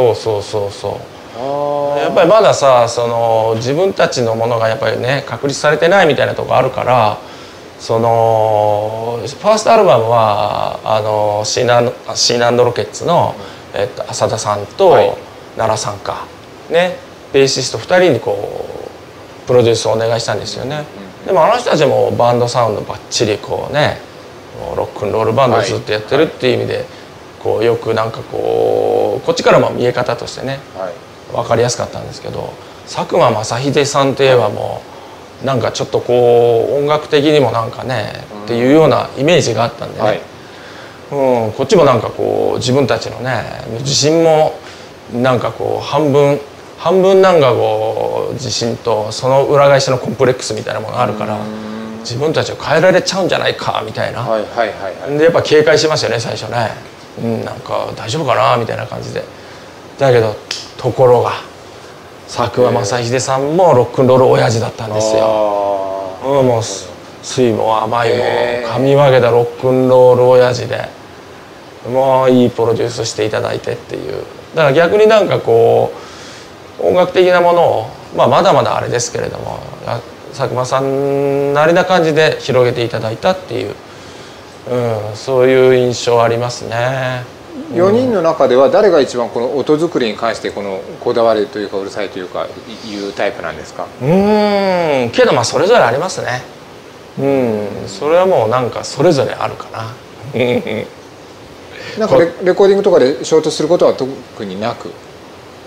Speaker 2: やっぱりまださ自分たちのものがやっぱりね確立されてないみたいなとこあるから、ファーストアルバムはシーナ&ロケッツの、浅田さんと奈良さんかね、ベーシスト2人にこうプロデュースをお願いしたんですよね。でもあの人たちもバンドサウンドばっちりこうねロックンロールバンドをずっとやってるっていう意味で、こうよくなんかこっちからも見え方としてね、分かりやすかったんですけど、佐久間正秀さんといえばもうなんかちょっとこう音楽的にもなんかねっていうようなイメージがあったんでね、こっちもなんかこう自分たちのね自信もなんかこう半分なんかこう自信とその裏返しのコンプレックスみたいなものがあるから、自分たちを変えられちゃうんじゃないかみたいな、でやっぱ警戒しますよね最初ね、なんか大丈夫かなみたいな感じで。だけどところが佐久間正秀さんもロックンロール親父だったんですよ。もう酸いも甘いも噛み分けたロックンロール親父で、もういいプロデュースしていただいてっていう。だから逆になんかこう音楽的なものを、まだまだあれですけれども佐久間さんなりな感じで広げていただいたっていう、そういう印象ありますね。
Speaker 1: 4人の中では誰が一番この音作りに関してこだわるというかうるさいというかいうタイプなんですか？
Speaker 2: けどそれぞれありますね。それはもうなんかそれぞれあるかな。
Speaker 1: なんかレコーディングとかで衝突することは特になく？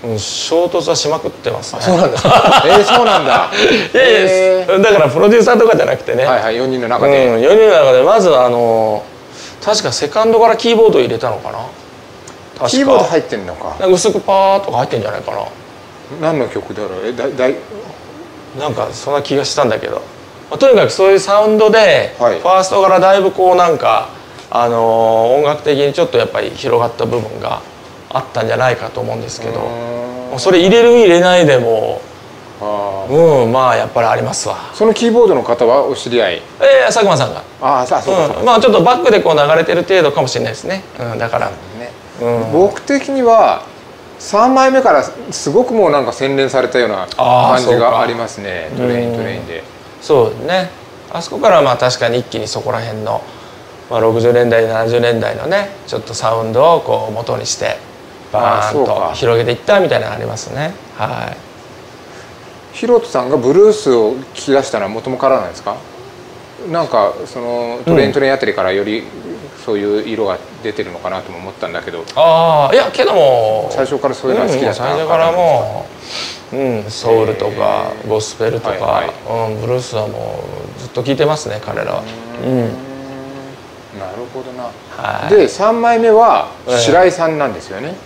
Speaker 2: 衝突はしまくってますね。
Speaker 1: そうなんだ。そうなんだ。
Speaker 2: いやいや、だからプロデューサーとかじゃなくてね、
Speaker 1: はいはい、4人の中で、
Speaker 2: 4人の中でまず確かセカンドからキーボード入れたのかな。
Speaker 1: キーボード入ってんのか。
Speaker 2: 薄くパーとか入ってんじゃないかな。
Speaker 1: 何の曲だろう。
Speaker 2: なんかそんな気がしたんだけど、とにかくそういうサウンドで、ファーストからだいぶこうなんか音楽的にちょっとやっぱり広がった部分があったんじゃないかと思うんですけど、それ入れる入れないでもまあやっぱりありますわ。
Speaker 1: そのキーボードの方はお知り合い？
Speaker 2: 佐久間さんが。
Speaker 1: そうか。
Speaker 2: まあちょっとバックでこう流れてる程度かもしれないですね。だから
Speaker 1: 僕的には3枚目からすごくもうなんか洗練されたような感じがありますね。トレインで。
Speaker 2: そうですね。あそこからまあ確かに一気にそこら辺の、60年代70年代のねちょっとサウンドをこう元にしてバーンと広げていったみたいなのありますね。はい。
Speaker 1: ヒロトさんがブルースを聴き出したのは元もからなんですか？なんかそのトレインあたりからよりそういう色が出てるのかなとも思ったんだけど。
Speaker 2: いやけども
Speaker 1: 最初からそういうのが好きだった。
Speaker 2: 最初からもうソウルとかゴスペルとかブルースはもうずっと聴いてますね彼らは。
Speaker 1: なるほどな。で3枚目は白井さんなんですよね。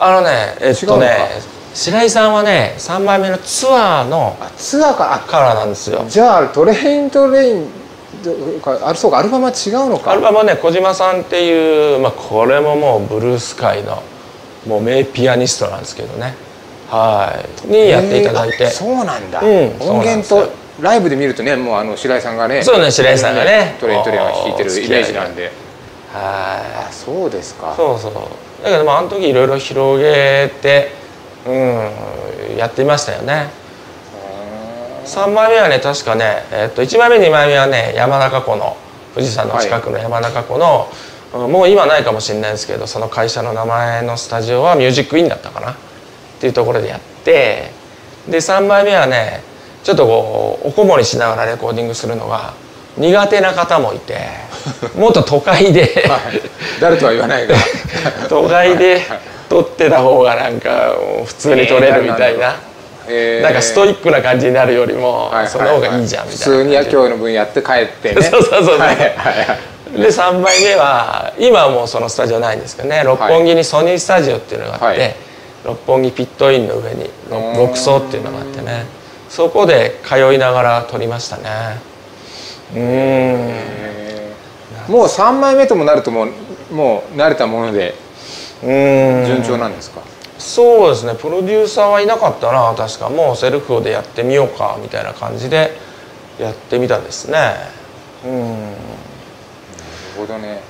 Speaker 2: 白井さんはね3枚目のツアーからなんですよ。
Speaker 1: じゃあトレインそうか、アルバムは違うのか。
Speaker 2: アルバムはね小島さんっていう、これももうブルース界のもう名ピアニストなんですけどね、にやっていただいて。
Speaker 1: そうなんだ。音源とライブで見るとね、もう白井さんがね、
Speaker 2: そうね、白井さんがね
Speaker 1: トレインを弾いてるイメージなんで。そうですか。
Speaker 2: そうそう。だけどあの時いろいろ広げてやってみましたよね。3枚目はね確かね、1枚目2枚目はね山中湖の富士山の近くの山中湖の、もう今ないかもしれないですけど、その会社の名前のスタジオはミュージックインだったかなっていうところでやって、で3枚目はねちょっとこうおこもりしながらレコーディングするのが苦手な方もいて、もっと都会で
Speaker 1: 誰とは言わないが
Speaker 2: 都会で撮ってた方がなんか普通に撮れるみたいな。なんかストイックな感じになるよりもその方がいいじゃんみたいな。普
Speaker 1: 通に今日の分やって帰ってね。
Speaker 2: そうそうそう。で3枚目は今はもうそのスタジオないんですけどね、六本木にソニースタジオっていうのがあって、六本木ピットインの上に6層っていうのがあってね、そこで通いながら撮りましたね。
Speaker 1: もう3枚目ともなるともう慣れたもので順調なんですか？
Speaker 2: そうですね、プロデューサーはいなかったな、確か。もうセルフでやってみようかみたいな感じでやってみたんですね。なる
Speaker 1: ほどね。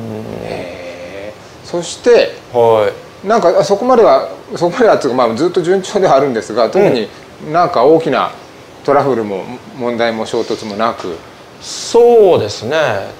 Speaker 1: そしてなんかそこまではというか、ずっと順調ではあるんですが、特になんか大きなトラブルも問題も衝突もなく。
Speaker 2: そうですね。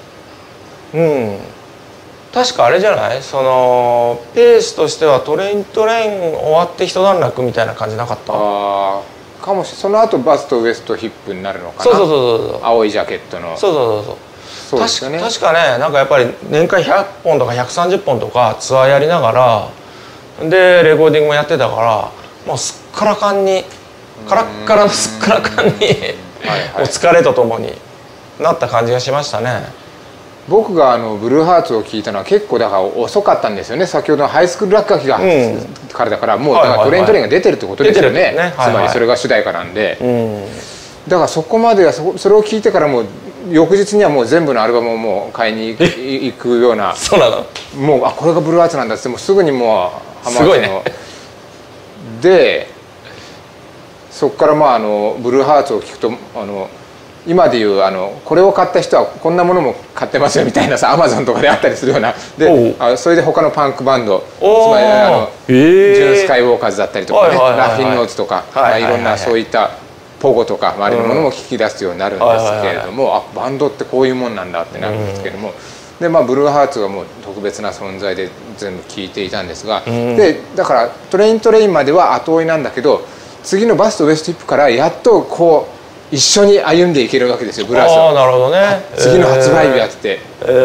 Speaker 2: 確かあれじゃない、そのペースとしてはトレイン終わって一段落みたいな感じなかった？
Speaker 1: かもしれない。その後バストウエストヒップになるのかな。そう青いジャケットの。
Speaker 2: そう確かね、なんかやっぱり年間100本とか130本とかツアーやりながらでレコーディングもやってたから、もうすっからかんにカラッカラのすっからかんにお疲れとともになった感じがしましたね。
Speaker 1: 僕がブルーハーツを聞いたのは結構だから遅かったんですよね。先ほどのハイスクール落書きがからだから、もうだからトレインが出てるってことですよね。つまりそれが主題歌なんで、だからそこまではそれを聞いてからもう翌日にはもう全部のアルバムをもう買いに行くような。
Speaker 2: そうなの？
Speaker 1: もうこれがブルーハーツなんだってもうすぐにもうハマってので、そこからブルーハーツを聞くと今でいうこれを買った人はこんなものも買ってますよみたいなさ、アマゾンとかであったりするようなで、それで他のパンクバンド、つまりジュン・スカイウォーカーズだったりとかね、ラフィン・ノーツとかいろんなそういったポゴとか周りのものも聞き出すようになるんですけれども、バンドってこういうもんなんだってなるんですけれども、でブルーハーツがもう特別な存在で全部聴いていたんですが、でだからトレインまでは後追いなんだけど、次のバストウエストヒップからやっとこう一緒に歩んでいけるわけですよ、ブラスを。
Speaker 2: なるほどね。
Speaker 1: 次の発売日やってなると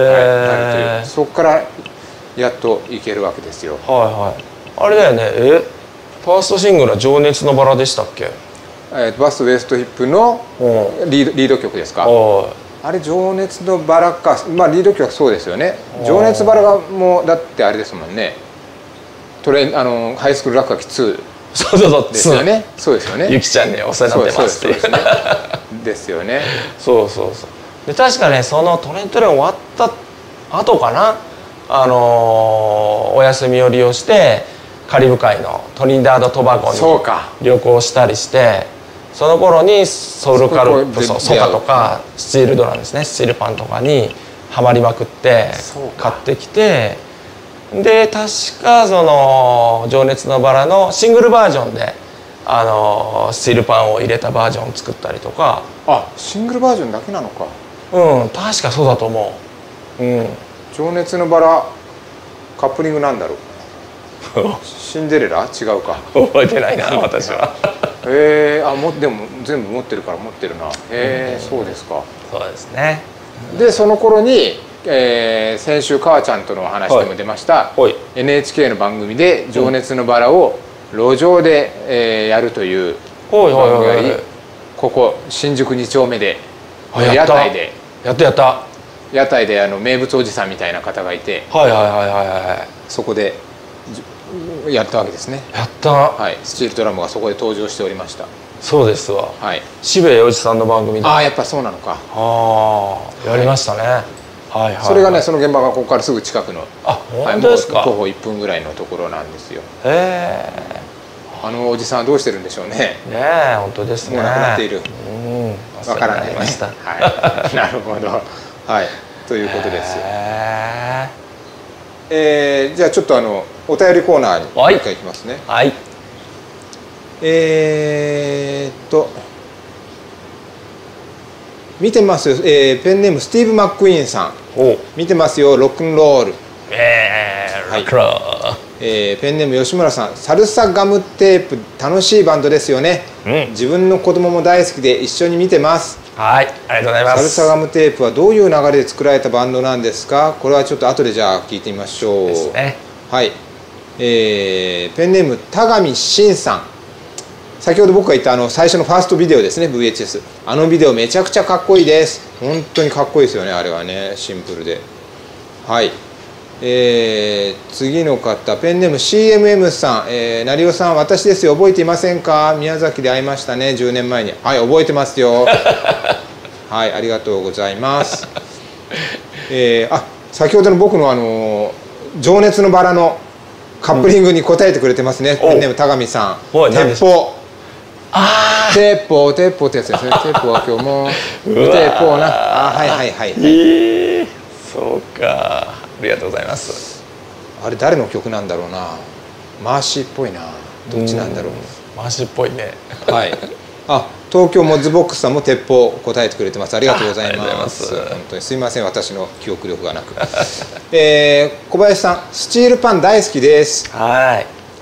Speaker 1: いう、そこからやっといけるわけですよ。
Speaker 2: あれだよね、 ファーストシングルは「情熱のバラ」でしたっけ？
Speaker 1: バストウエストヒップのリード曲ですか。あれ情熱のバラか、まあリード曲はそうですよね。情熱バラがもうだってあれですもんね。ハイスクール落書き2。
Speaker 2: そうそうそう
Speaker 1: ですよね。そうですよね。
Speaker 2: ゆきちゃんにお世話になってますっていうね。
Speaker 1: ですよね。
Speaker 2: そうそうそう。で確かねそのトレントレイン終わった後かな、お休みを利用してカリブ海のトリニダード・トバゴに旅行したりして、その頃にソウルカルプソカとかスチールドラムですね、スチールパンとかにハマりまくって買ってきて、で確かその「情熱のバラ」のシングルバージョンでスチールパンを入れたバージョンを作ったりとか。
Speaker 1: あ、シングルバージョンだけなのか。
Speaker 2: うん、確かそうだと思う。うん。
Speaker 1: 情熱のバラカップリングなんだろう。シンデレラ違うか。
Speaker 2: 覚えてないな私は。
Speaker 1: でも全部持ってるから持ってるな。そうですか。
Speaker 2: そうですね。
Speaker 1: でその頃に、先週母ちゃんとの話でも出ました、NHK の番組で「情熱のバラ」を路上で、やるという番組があり、ここ新宿2丁目で屋台で屋台で名物おじさんみたいな方がいて、そこでやったわけですね。
Speaker 2: やった。
Speaker 1: はい、スチールドラムがそこで登場しておりました。
Speaker 2: そうですわ。
Speaker 1: はい。
Speaker 2: 渋谷洋一さんの番組で。
Speaker 1: ああ、やっぱそうなのか。
Speaker 2: ああ、やりましたね。はいはい。
Speaker 1: それがね、その現場がここからすぐ近くの。
Speaker 2: あ、本当ですか。
Speaker 1: 徒歩1分ぐらいのところなんですよ。
Speaker 2: へえ。
Speaker 1: あのおじさんはどうしてるんでしょうね。
Speaker 2: ねえ、本当ですね。
Speaker 1: もう亡くなっている。わからないね。
Speaker 2: ました。
Speaker 1: はい。なるほど。はい。ということです。じゃあちょっとお便りコーナーに一回いきますね。
Speaker 2: はい。
Speaker 1: 見てますよ。ペンネームスティーブ・マックイーンさん。見てますよ。ロックンロール。
Speaker 2: ロックンロール。
Speaker 1: ペンネーム吉村さん、サルサガムテープ楽しいバンドですよね。自分の子供も大好きで一緒に見てます。
Speaker 2: はい、ありがとうございます。
Speaker 1: サルサガムテープはどういう流れで作られたバンドなんですか。これはちょっと後でじゃあ聞いてみましょう。
Speaker 2: ですね。
Speaker 1: はい。ペンネーム田上真さん。先ほど僕が言った最初のファーストビデオですね、 VHS。 あのビデオめちゃくちゃかっこいいです。本当にかっこいいですよね、あれはね。シンプルで。はい。次の方、ペンネーム CMM さん、成尾さん、私ですよ、覚えていませんか。宮崎で会いましたね、10年前に。はい、覚えてますよ。はい、ありがとうございます。先ほどの僕の情熱のバラのカップリングに答えてくれてますね、ペンネーム田上さん。鉄砲。鉄砲鉄砲ってやつですね。鉄砲は今日も鉄砲な。はいはいはい。
Speaker 2: そうか、ありがとうございます。
Speaker 1: あれ誰の曲なんだろうな。マーシーっぽいな。どっちなんだろう。
Speaker 2: マーシーっぽいね。
Speaker 1: はい。東京モッズボックスさんも鉄砲答えてくれてます。ありがとうございます。本当にすいません、私の記憶力がなく。小林さん、スチールパン大好きです。
Speaker 2: はい。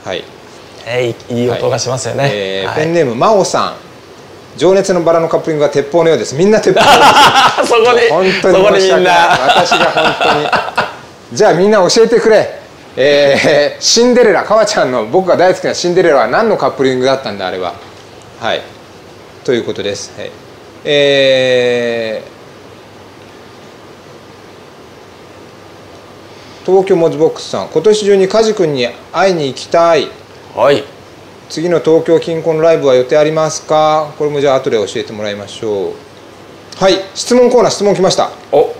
Speaker 1: はい。
Speaker 2: いい音がしますよね。
Speaker 1: ペンネーム真央さん。情熱のバラのカップリングが鉄砲のようです。みんな鉄砲。
Speaker 2: そこに
Speaker 1: 本当に申し訳ない。私が本当に。じゃあみんな教えてくれ。シンデレラ、川ちゃんの僕が大好きなシンデレラは何のカップリングだったんだあれは。はい。ということです。はい。東京モズボックスさん、今年中に梶君に会いに行きたい。
Speaker 2: はい。
Speaker 1: 次の東京近郊のライブは予定ありますか。これもじゃあ後で教えてもらいましょう。はい、質問コーナー、質問来ました。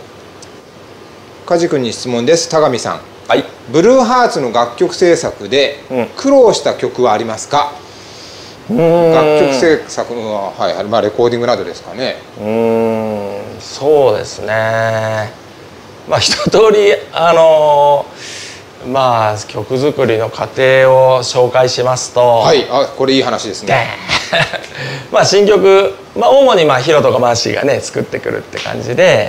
Speaker 1: 梶君に質問です。田上さん。
Speaker 2: はい。
Speaker 1: ブルーハーツの楽曲制作で苦労した曲はありますか。楽曲制作の、はい、レコーディングなどですかね。
Speaker 2: そうですね。一通り曲作りの過程を紹介しますと、
Speaker 1: はい、これいい話ですね。
Speaker 2: 新曲、主にヒロとかマーシーがね作ってくるって感じで、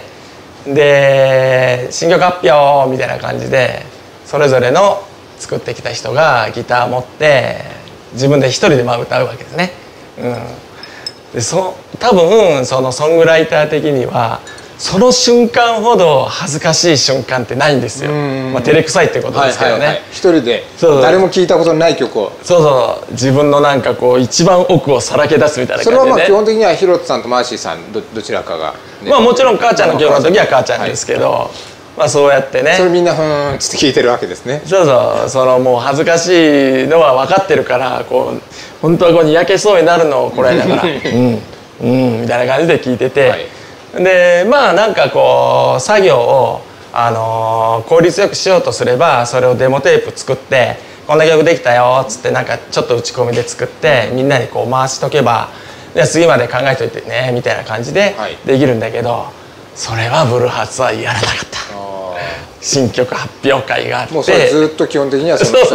Speaker 2: 新曲発表みたいな感じでそれぞれの作ってきた人がギター持って自分で一人で歌うわけですね。で多分そのソングライター的にはその瞬間ほど恥ずかしい瞬間ってないんですよ。まあ照れくさいってことですけどね。
Speaker 1: 一人で誰も聞いたことのない曲を、
Speaker 2: そう自分のなんかこう一番奥をさらけ出すみたいな感じでね。
Speaker 1: それはまあ基本的にはヒロトさんとマーシーさんどちらかが、
Speaker 2: ね、まあもちろん母ちゃんの曲の時は母ちゃんですけど、まあそうやってね、
Speaker 1: それみんなふーんつって聞いてるわけですね。
Speaker 2: そのもう恥ずかしいのは分かってるから、こう本当はこうにやけそうになるのをこらえながらみたいな感じで聞いてて、でまあなんかこう作業を効率よくしようとすれば、それをデモテープ作って「こんな曲できたよ」っつってなんかちょっと打ち込みで作ってみんなにこう回しとけば、で次まで考えといてねみたいな感じでできるんだけど、それはブルーハーツはやらなかった。新曲発表会があって、
Speaker 1: もうそれずっと基本的にはその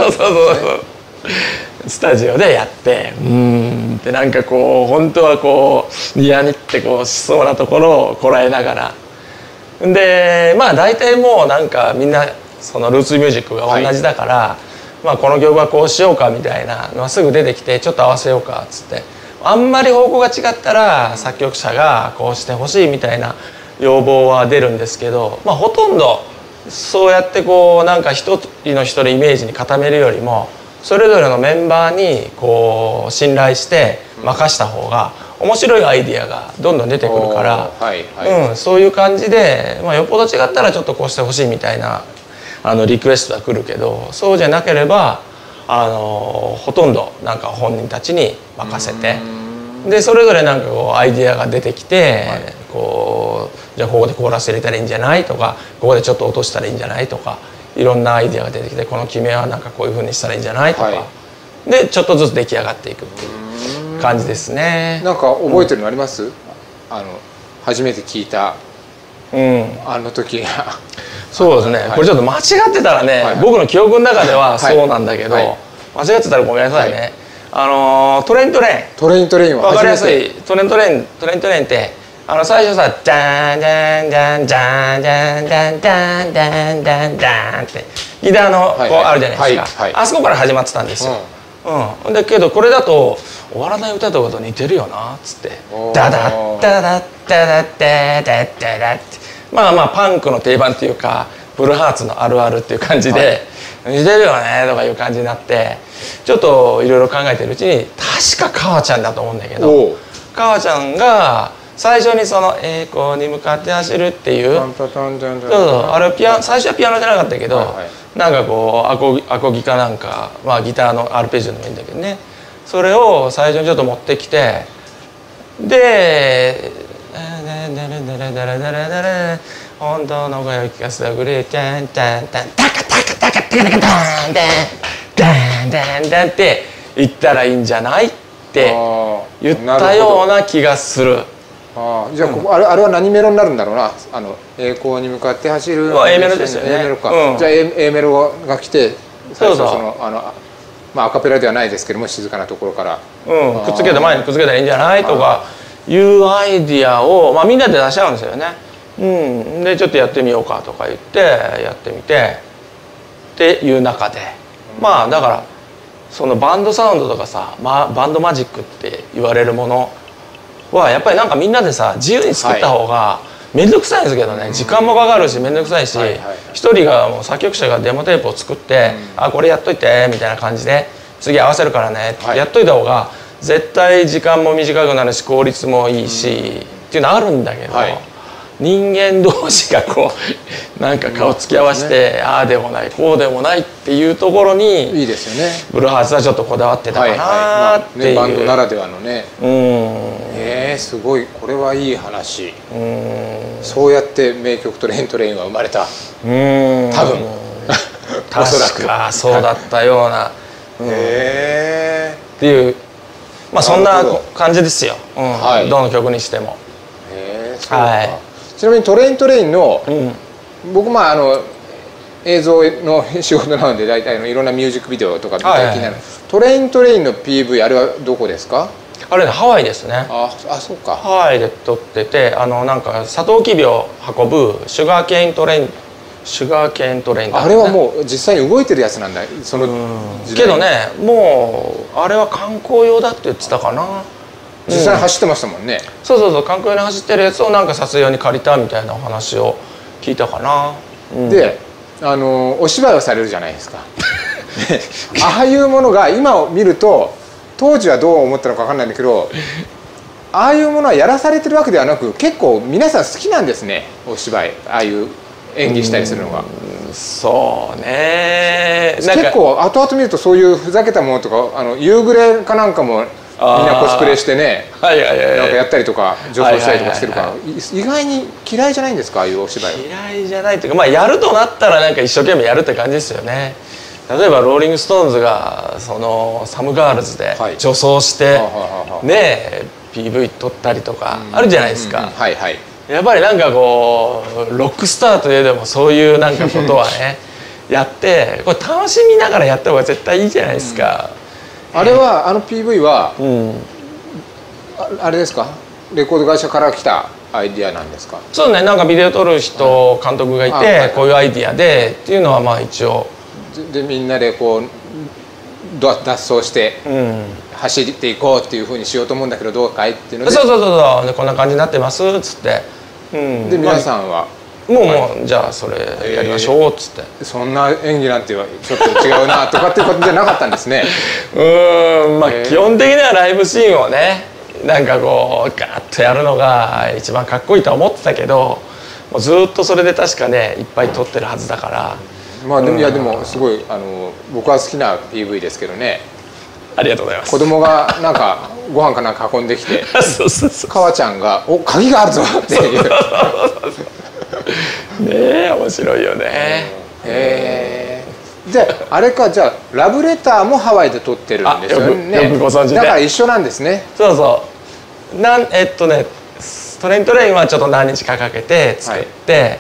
Speaker 2: スタジオでやってってなんかこう本当はこうニヤニってこうしそうなところをこらえながら、でまあ大体もうなんかみんなそのルーツミュージックが同じだから、まあこの曲はこうしようかみたいなのはすぐ出てきて、ちょっと合わせようかっつって、あんまり方向が違ったら作曲者がこうしてほしいみたいな要望は出るんですけど、まあほとんどそうやってこうなんか一人の人のイメージに固めるよりも、それぞれのメンバーにこう信頼して任した方が面白いアイディアがどんどん出てくるから、そういう感じで、まあ、よっぽど違ったらちょっとこうしてほしいみたいなリクエストは来るけど、そうじゃなければほとんどなんか本人たちに任せて、でそれぞれなんかこうアイディアが出てきて、こうじゃあここでコーラス入れたらいいんじゃないとか、ここでちょっと落としたらいいんじゃないとか、いろんなアイディアが出てきて、この決めはなんかこういうふうにしたらいいんじゃないとか、でちょっとずつ出来上がっていくっていう感じですね。
Speaker 1: なんか覚えてるのあります？初めて聞いたあの時
Speaker 2: そうですね、これちょっと間違ってたらね、僕の記憶の中ではそうなんだけど、間違ってたらごめんなさいね。トレインは分かりやすい。トレインって最初さ「ジャンジャンジャンジャンジャンジャンジャンジャンジャンジャン」ってギターのこうあるじゃないですか、あそこから始まってたんですよ。だけどこれだと終わらない歌とかと似てるよなっつって「ダダッダダッダダッダダッダダッ」ってまあパンクの定番っていうかブルーハーツのあるあるっていう感じで似てるよねとかいう感じになって、ちょっといろいろ考えてるうちに確か川ちゃんだと思うんだけど、川ちゃんが最初にその「栄光に向かって走る」っていうあれ最初はピアノじゃなかったけど、なんかこうアコギかなんか、まあギターのアルペジオでもいいんだけどね、それを最初にちょっと持ってきて、で「本当の声を聞かせてくれ」「タンタンタンタカタカタカタカタカタンタンタンタンタン」って言ったらいいんじゃないって言ったような気がする。
Speaker 1: じゃああれは何メロになるんだろうな。栄光に向かって走る
Speaker 2: A メロですよね。
Speaker 1: A メロか。じゃあ A メロが来て、最初まあアカペラではないですけども静かなところから
Speaker 2: くっつけて前にくっつけたらいいんじゃないとかいうアイディアをまあみんなで出し合うんですよね。でちょっとやってみようかとか言ってやってみてっていう中で、まあだからそのバンドサウンドとかさ、バンドマジックって言われるものはやっぱりなんかみんなでさ自由に作った方が面倒くさいんですけどね、時間もかかるし面倒くさいし、一人がもう作曲者がデモテープを作って「あこれやっといて」みたいな感じで「次合わせるからね」ってやっといた方が絶対時間も短くなるし効率もいいしっていうのあるんだけど、人間同士がこうなんか顔つき合わせてああでもないこうでもないっていうところに
Speaker 1: いいですよね。
Speaker 2: ブルーハーツはちょっとこだわってたかなっていう
Speaker 1: バンドならではのね。すごいこれはいい話。そうやって名曲トレインは生まれた。多分
Speaker 2: 確かそうだったようなっていう、まあそんな感じですよ。どの曲にしても。ちなみにトレインの僕映像の仕事なので大体いろんなミュージックビデオとか見たい気になる。トレインの PV あれはどこですか？ あれねハワイですね。
Speaker 1: そうか。
Speaker 2: ハワイで撮っててなんかサトウキビを運ぶシュガーケイントレイン
Speaker 1: あれはもう実際に動いてるやつなんだその時代。
Speaker 2: けどねもうあれは観光用だって言ってたかな。
Speaker 1: 実際に走ってましたもんね。
Speaker 2: そうそうそう、観光用に走ってるやつをなんか撮影用に借りたみたいなお話を聞いたかな。
Speaker 1: でお芝居をされるじゃないですか。ああいうものが今を見ると当時はどう思ったのか分かんないんだけど、ああいうものはやらされてるわけではなく結構皆さん好きなんですね、お芝居、ああいう演技したりするのが。
Speaker 2: そうね、
Speaker 1: 結構後々見るとそういうふざけたものとか夕暮れかなんかもみんなコスプレしてね、なんかやったりとか女装したりとかしてるから、意外に嫌いじゃないんですか、ああいうお芝居は。
Speaker 2: 嫌いじゃないというか、まあやるとなったらなんか一生懸命やるって感じですよね。例えばローリング・ストーンズがそのサム・ガールズで女装してね PV 撮ったりとかあるじゃないですか。やっぱりなんかこうロックスターといえどもそういうなんかことはねやってこれ楽しみながらやった方が絶対いいじゃないですか。
Speaker 1: あれはPV は、あれですか、レコード会社から来たアイディアなんですか。
Speaker 2: そうね、なんかビデオ撮る人、監督がいてこういうアイディアでっていうのはまあ一応
Speaker 1: でみんなでこう脱走して走っていこうっていうふうにしようと思うんだけどどうかいっていうので、
Speaker 2: そうそうそうそう、でこんな感じになってますっつって、
Speaker 1: で皆さんは
Speaker 2: もうじゃあそれやりましょうっつって、
Speaker 1: そんな演技なんてちょっと違うなとかっていうことじゃなかったんですね。
Speaker 2: まあ基本的にはライブシーンをねなんかこうガーッとやるのが一番かっこいいとは思ってたけど、もうずっとそれで確かねいっぱい撮ってるはずだから。
Speaker 1: まあでもいやでもすごい僕は好きな PV ですけどね。
Speaker 2: ありがとうございます。
Speaker 1: 子供がなんかご飯かなんか運んできて川ちゃんが「お鍵があるぞ」っていうね
Speaker 2: え面白いよね。
Speaker 1: じゃああれか、じゃあラブレターもハワイで撮ってるんですよね。
Speaker 2: よくご存知で。
Speaker 1: だから一緒なんですね。
Speaker 2: そうそうトレイントレインはちょっと何日かかけて作って、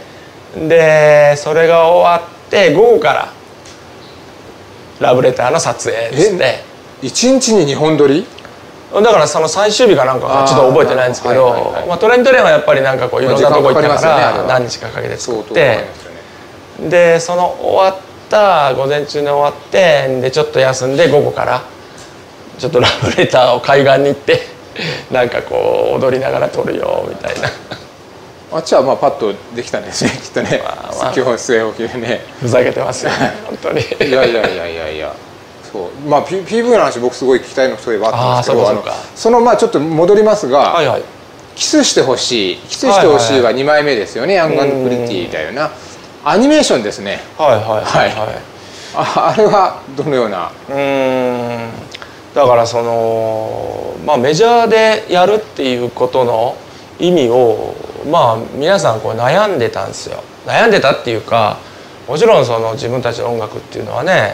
Speaker 2: でそれが終わって午後からラブレターの撮影して
Speaker 1: 1日に2本撮り
Speaker 2: だからその最終日かなんかちょっと覚えてないんですけど、トレイントレインはやっぱりなんかこういろんなとこ行ったから何日かかけて作って、でその終わった午前中に終わってでちょっと休んで午後からちょっとラブレターを海岸に行ってなんかこう踊りながら撮るよみたいな。
Speaker 1: あっちはまあパッとできたんですね、きっとね。基本据え置きでね。
Speaker 2: ふざけてますよね本当に。
Speaker 1: いやそう、まあ PV の話僕すごい聞きたいのそういえばあったんですけど、そのまあちょっと戻りますが、キスしてほしい、キスしてほしいは2枚目ですよね。ヤング&プリティだよな。アニメーションですね。あれはどのような。
Speaker 2: だからそのまあメジャーでやるっていうことの意味をまあ皆さんこう悩んでたんですよ。悩んでたっていうか、もちろんその自分たちの音楽っていうのはね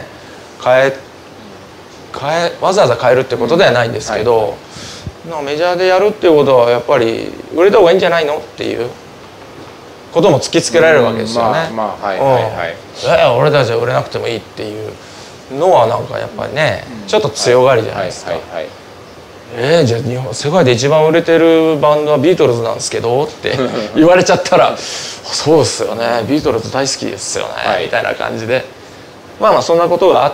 Speaker 2: わざわざ変えるってことではないんですけど、メジャーでやるっていうことはやっぱり売れた方がいいんじゃないのっていうことも突きつけられるわけですよね。俺たちは売れなくてもいいっていうのはなんかやっぱりねちょっと強がりじゃないですか。じゃあ世界で一番売れてるバンドはビートルズなんですけどって言われちゃったらそうですよね、ビートルズ大好きですよねみたいな感じで、まあそんなことがあって、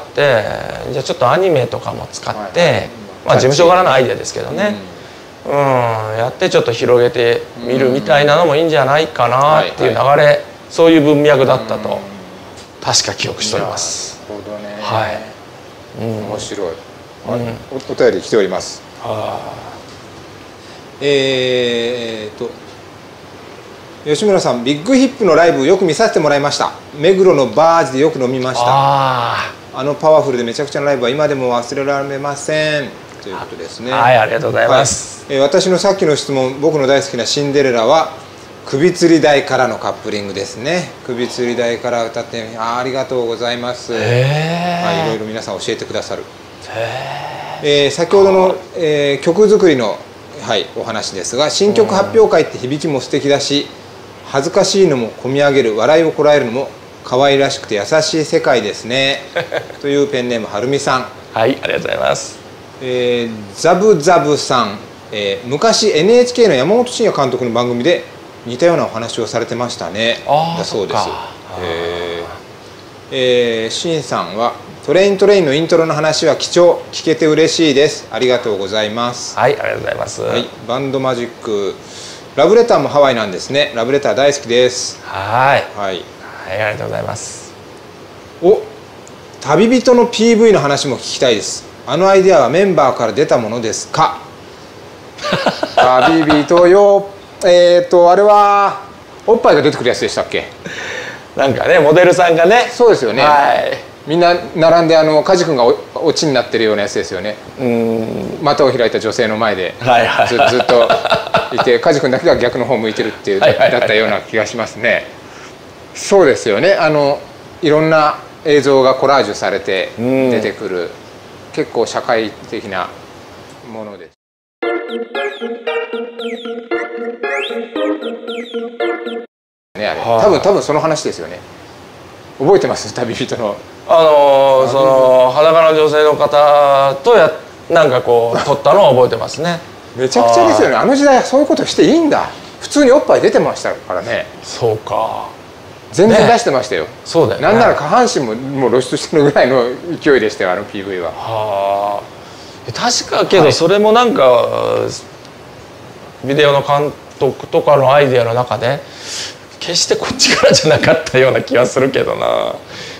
Speaker 2: じゃあちょっとアニメとかも使ってまあ事務所からのアイデアですけどね、やってちょっと広げてみるみたいなのもいいんじゃないかなっていう流れ、そういう文脈だったと確か記憶しております。
Speaker 1: なるほどね。面白い。お便り来ております。吉村さん、ビッグヒップのライブよく見させてもらいました。目黒のバージでよく飲みました。あのパワフルでめちゃくちゃなライブは今でも忘れられませんということですね。
Speaker 2: ありがとうございます。
Speaker 1: 私のさっきの質問、僕の大好きなシンデレラは首吊り台からのカップリングですね。首吊り台から歌ってありがとうございます。いろいろ皆さん教えてくださる。先ほどの、曲作りの、お話ですが、新曲発表会って響きも素敵だし、恥ずかしいのもこみ上げる、笑いをこらえるのも可愛らしくて優しい世界ですねというペンネームはるみさん。
Speaker 2: ありがとうございます。
Speaker 1: ザブザブさん、昔 NHK の山本慎也監督の番組で似たようなお話をされてましたね。だそうです。シンさんはトレインのイントロの話は貴重、聞けて嬉しいです。ありがとうございます。
Speaker 2: はい、ありがとうございます。
Speaker 1: はい、バンドマジック、ラブレターもハワイなんですね。ラブレター大好きです。
Speaker 2: はい、
Speaker 1: はい、
Speaker 2: ありがとうございます。
Speaker 1: お、旅人の PV の話も聞きたいです。あのアイデアはメンバーから出たものですか？旅人よ、あれはおっぱいが出てくるやつでしたっけ？
Speaker 2: なんかね、モデルさんがね。
Speaker 1: そうですよね。
Speaker 2: はい。
Speaker 1: みんな並んで梶君がオチになってるようなやつですよね。股を開いた女性の前でずっといて、梶君だけが逆の方向いてるっていうだったような気がしますね。そうですよね。いろんな映像がコラージュされて出てくる、結構社会的なものです。ね、あれ多分その話ですよね。覚えてます？旅人の
Speaker 2: その裸の女性の方となんかこう撮ったのを覚えてますね。
Speaker 1: めちゃくちゃですよね。あの時代はそういうことしていいんだ。普通におっぱい出てましたからね。
Speaker 2: そうか、
Speaker 1: 全然出してましたよ。
Speaker 2: そうだよね。
Speaker 1: なんなら下半身も露出してるぐらいの勢いでしたよ、あの PV は。
Speaker 2: はあ、確かけどそれもなんかビデオの監督とかのアイデアの中で決してこっちからじゃなかったような気がするけどな。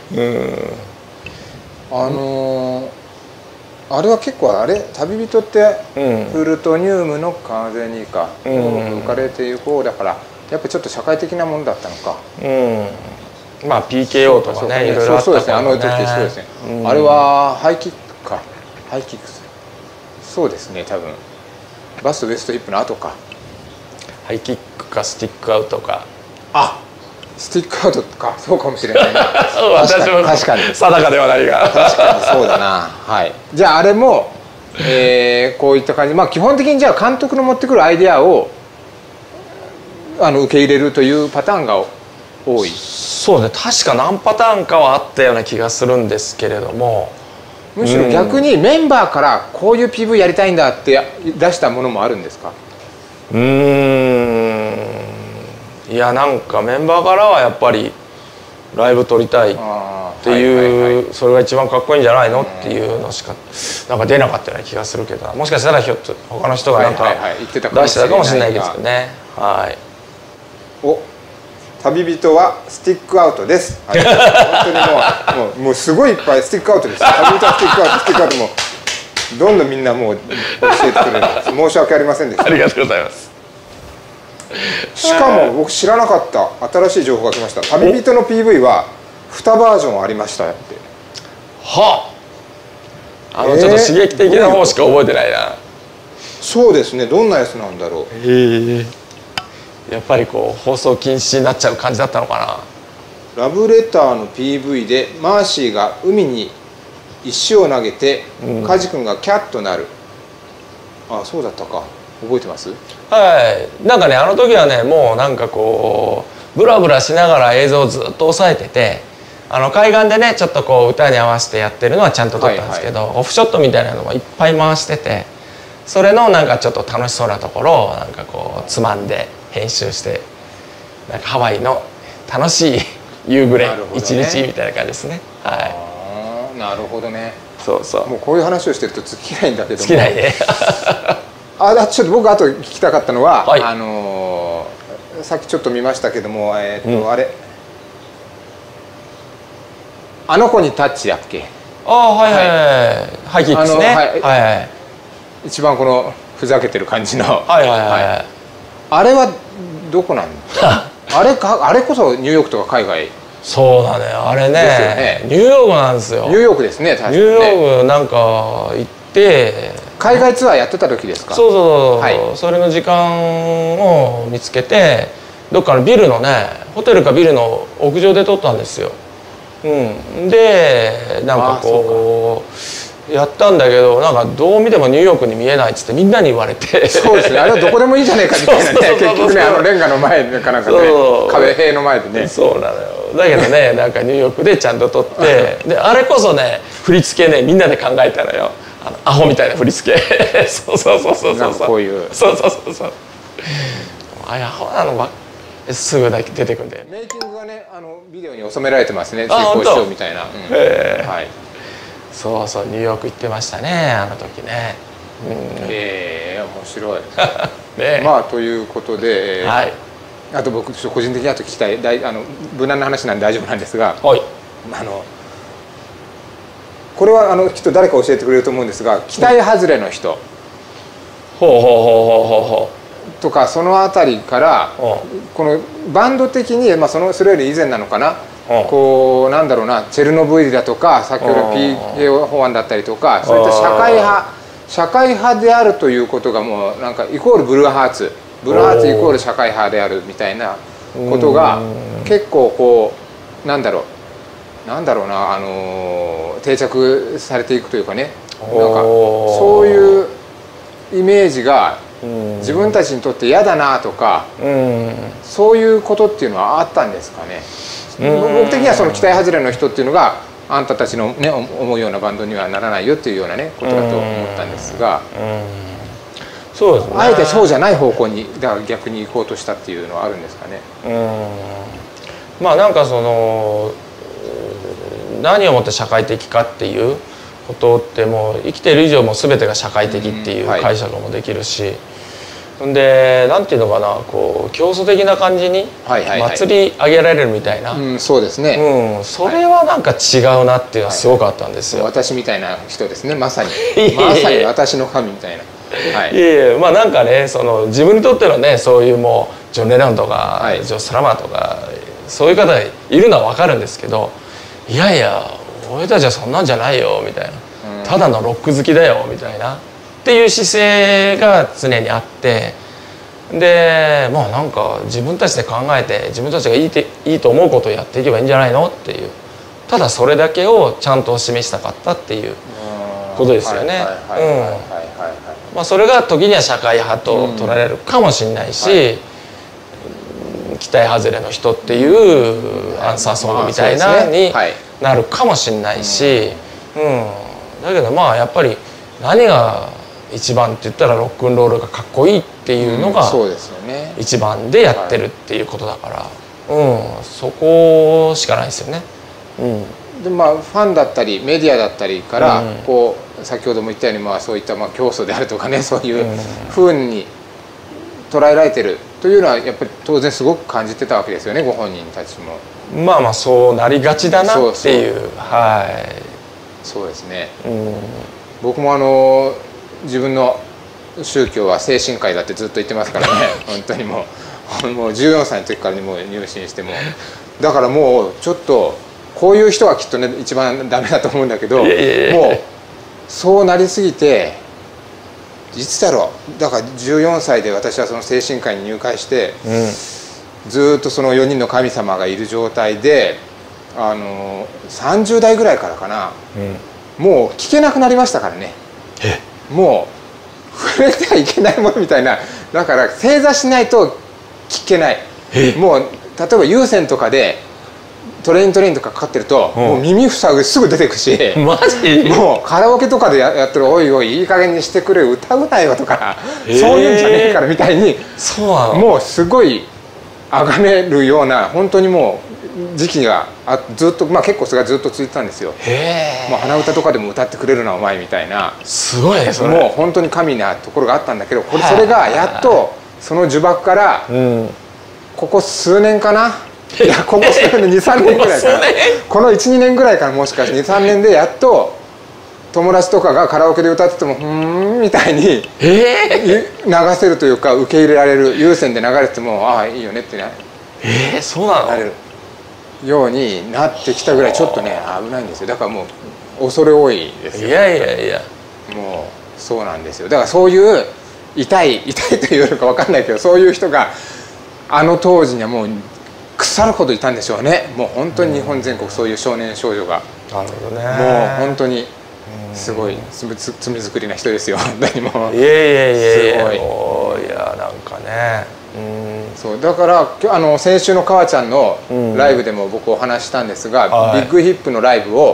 Speaker 1: あれは結構旅人ってプルトニウムの風にか浮かれている方だから、やっぱちょっと社会的なものだったのか。
Speaker 2: まあ PKO とかね、いろいろあった
Speaker 1: そうですね。あの時そうですね。あれはハイキックか、ハイキックス。そうですね。多分バストウエストヒップの後か。
Speaker 2: ハイキックかスティックアウトか。
Speaker 1: あ、スティックアウトか、そうかもしれないな。
Speaker 2: 私も
Speaker 1: 確かに
Speaker 2: 定かではないが。
Speaker 1: 確かにそうだな。はい。じゃああれも、こういった感じ、まあ基本的にじゃあ監督の持ってくるアイデアを受け入れるというパターンが多い。
Speaker 2: そうね、確か何パターンかはあったような気がするんですけれども、
Speaker 1: むしろ逆にメンバーからこういう PV やりたいんだって出したものもあるんですか？
Speaker 2: いや、なんかメンバーからはやっぱりライブ撮りたいっていう、それが一番かっこいいんじゃないのっていうのしかなんか出なかったような気がするけど、もしかしたら他の人がなんか出してたかもしれないですけどね。はい。
Speaker 1: お、旅人はスティックアウトです。本当にもうすごいいっぱいスティックアウトです。旅人はスティックアウト、スティックアウトもどんどんみんなもう教えてくれる。申し訳ありませんでした。
Speaker 2: ありがとうございます。
Speaker 1: しかも僕知らなかった新しい情報が来ました。旅人の PV は2バージョンありましたって。
Speaker 2: はあ、ちょっと刺激的な方しか覚えてないな。
Speaker 1: そうですね。どんなやつなんだろう。
Speaker 2: やっぱりこう放送禁止になっちゃう感じだったのか
Speaker 1: な。ラブレターの PV でマーシーが海に石を投げて、梶君がキャッとなる。あ、そうだったか。覚えてます？
Speaker 2: はい。なんかね、あの時はね、もうなんかこうブラブラしながら映像をずっと押さえてて、海岸でねちょっとこう歌に合わせてやってるのはちゃんと撮ったんですけど、オフショットみたいなのもいっぱい回してて、それのなんかちょっと楽しそうなところをなんかこうつまんで編集して、なんかハワイの楽しい夕暮れ、一日みたいな感じですね。
Speaker 1: はい。なるほどね。
Speaker 2: そうそう。
Speaker 1: もうこういう話をしてると尽きないんだけども。
Speaker 2: 尽きないね。
Speaker 1: ちょっと僕あと聞きたかったのは、
Speaker 2: はい、
Speaker 1: さっきちょっと見ましたけども、あれあの子にタッチだっけ？
Speaker 2: はいはいはい。ハイキックですね。はいはい。
Speaker 1: 一番このふざけてる感じの。
Speaker 2: はいはいはい。
Speaker 1: あれはどこなんだ？あれこそニューヨークとか海外。
Speaker 2: そうだね、あれね。ニューヨークなんですよ。
Speaker 1: ニューヨークですね。確かに
Speaker 2: ニューヨークなんか行って。
Speaker 1: 海外ツアーやってた時ですか？
Speaker 2: そうそうそう、それの時間を見つけて、どっかのビルのね、ホテルかビルの屋上で撮ったんですよ。でなんかこうやったんだけど、なんかどう見てもニューヨークに見えないっつってみんなに言われて。
Speaker 1: そうですね、あれはどこでもいいじゃねえかみたいなね。結局ね、レンガの前かなんかね、壁塀の前でね。そうなのよ。
Speaker 2: だけどね、なんかニューヨークでちゃんと撮ってで、あれこそね振り付けね、みんなで考えたのよ。アホみたいな振り付け。そう
Speaker 1: こういう。
Speaker 2: そうアホなのばすぐだけ出てくんで。
Speaker 1: メイキングがね、ビデオに収められてますね。追放しようみたいな。はい。
Speaker 2: そうそう、ニューヨーク行ってましたね、あの時ね。
Speaker 1: 面白い
Speaker 2: ね。
Speaker 1: まあということで、
Speaker 2: はい、
Speaker 1: あと僕個人的にあと聞きたい無難な話なんで大丈夫なんですが、
Speaker 2: はい、
Speaker 1: これはきっと誰か教えてくれると思うんですが、期待外れの人とかその辺りからこのバンド的に、それより以前なのかな、こうなんだろうな、チェルノブイリだとか先ほど PKO 法案だったりとか、そういった社会派であるということがもうなんかイコールブルーハーツイコール社会派であるみたいなことが結構こうなんだろうな、定着されていくというかね、なんかそういうイメージが自分たちにとって嫌だなとか、そういうことっていうのはあったんですかね。僕的にはその期待外れの人っていうのがあんたたちのね思うようなバンドにはならないよっていうようなねことだと思ったんですが、
Speaker 2: そうですね、
Speaker 1: あえてそうじゃない方向にだから逆に行こうとしたっていうのはあるんですかね。
Speaker 2: まあなんかその何をもって社会的かっていうことってもう生きてる以上も全てが社会的っていう解釈もできるし、でなんていうのかな、こう競争的な感じに祭り上げられるみたいな、
Speaker 1: そうですね、
Speaker 2: それはなんか違うなっていうのはすごくあったんですよ。
Speaker 1: 私みたいな人ですね、まさに私の神みたいな。
Speaker 2: まあなんかね、その自分にとってのね、そういうもうジョン・レノンとか、ジョー・ストラマーとかそういう方がいるのは分かるんですけど、いやいや俺たちはそんなんじゃないよみたいな、ただのロック好きだよみたいなっていう姿勢が常にあって、でまあなんか自分たちで考えて自分たちがいいと思うことをやっていけばいいんじゃないのっていう、ただそれだけをちゃんと示したかったっていうことですよね。まあそれが時には社会派と捉えられるかもしれないし、期待外れの人っていうアンサーソングみたいなになるかもしれないし、だけどまあやっぱり何が一番って言ったらロックンロールがかっこいいっていうのが一番でやってるっていうことだから、そこしかないですよね。
Speaker 1: でファンだったりメディアだったりからこう先ほども言ったようにそういった競争であるとかね、そういうふうに捉えられてるというのはやっぱり当然すごく感じてたわけですよね、ご本人たちも。
Speaker 2: まあそうなりがちだなっていう。
Speaker 1: そうですね。僕も自分の宗教は精神科医だってずっと言ってますからね本当にもう14歳の時からにもう入信しても、だからもうちょっとこういう人がきっとね一番ダメだと思うんだけど、もうそうなりすぎて、いつだろう、だから14歳で私はその精神科医に入会して、ずっとその4人の神様がいる状態で30代ぐらいからかな、もう聞けなくなりましたからね。もう触れてはいけないものみたいな、だから正座しないと聞けない。もう例えば有線とかでトレインとかかかってると、もう耳塞ぐすぐ出てくし、
Speaker 2: マジ
Speaker 1: もうカラオケとかでやってるおいおいいい加減にしてくれ、歌うなよとか、そういうんじゃねえからみたいに、もうすごい崇めるような本当にもう時期がずっと結構それがずっと続いてたんですよ。もう鼻歌とかでも歌ってくれるなお前みたいな、
Speaker 2: すごいねそれ。
Speaker 1: もう本当に神なところがあったんだけど、それがやっとその呪縛からここ数年かな、いやここ数年23年ぐらいかな、この 1,2 年ぐらいからもしかして 2,3 年でやっと友達とかがカラオケで歌っててもみたいに流せるというか、受け入れられる、有線で流れてもああいいよねってね、
Speaker 2: そうなの
Speaker 1: なれるようになってきたぐらいちょっとね危ないんですよ。だからもう恐れ多いですよ。
Speaker 2: いや
Speaker 1: もうそうなんですよ。だからそういう痛いというか分かんないけど、そういう人が当時にはもう腐るほどいたんでしょうね。もう本当に日本全国そういう少年少女が、
Speaker 2: なるほどね、
Speaker 1: もう本当にすごい罪作りな人ですよ本当にもう。
Speaker 2: いやなんかね、
Speaker 1: そうだから先週の川ちゃんのライブでも僕お話したんですが、ビッグヒップのライブを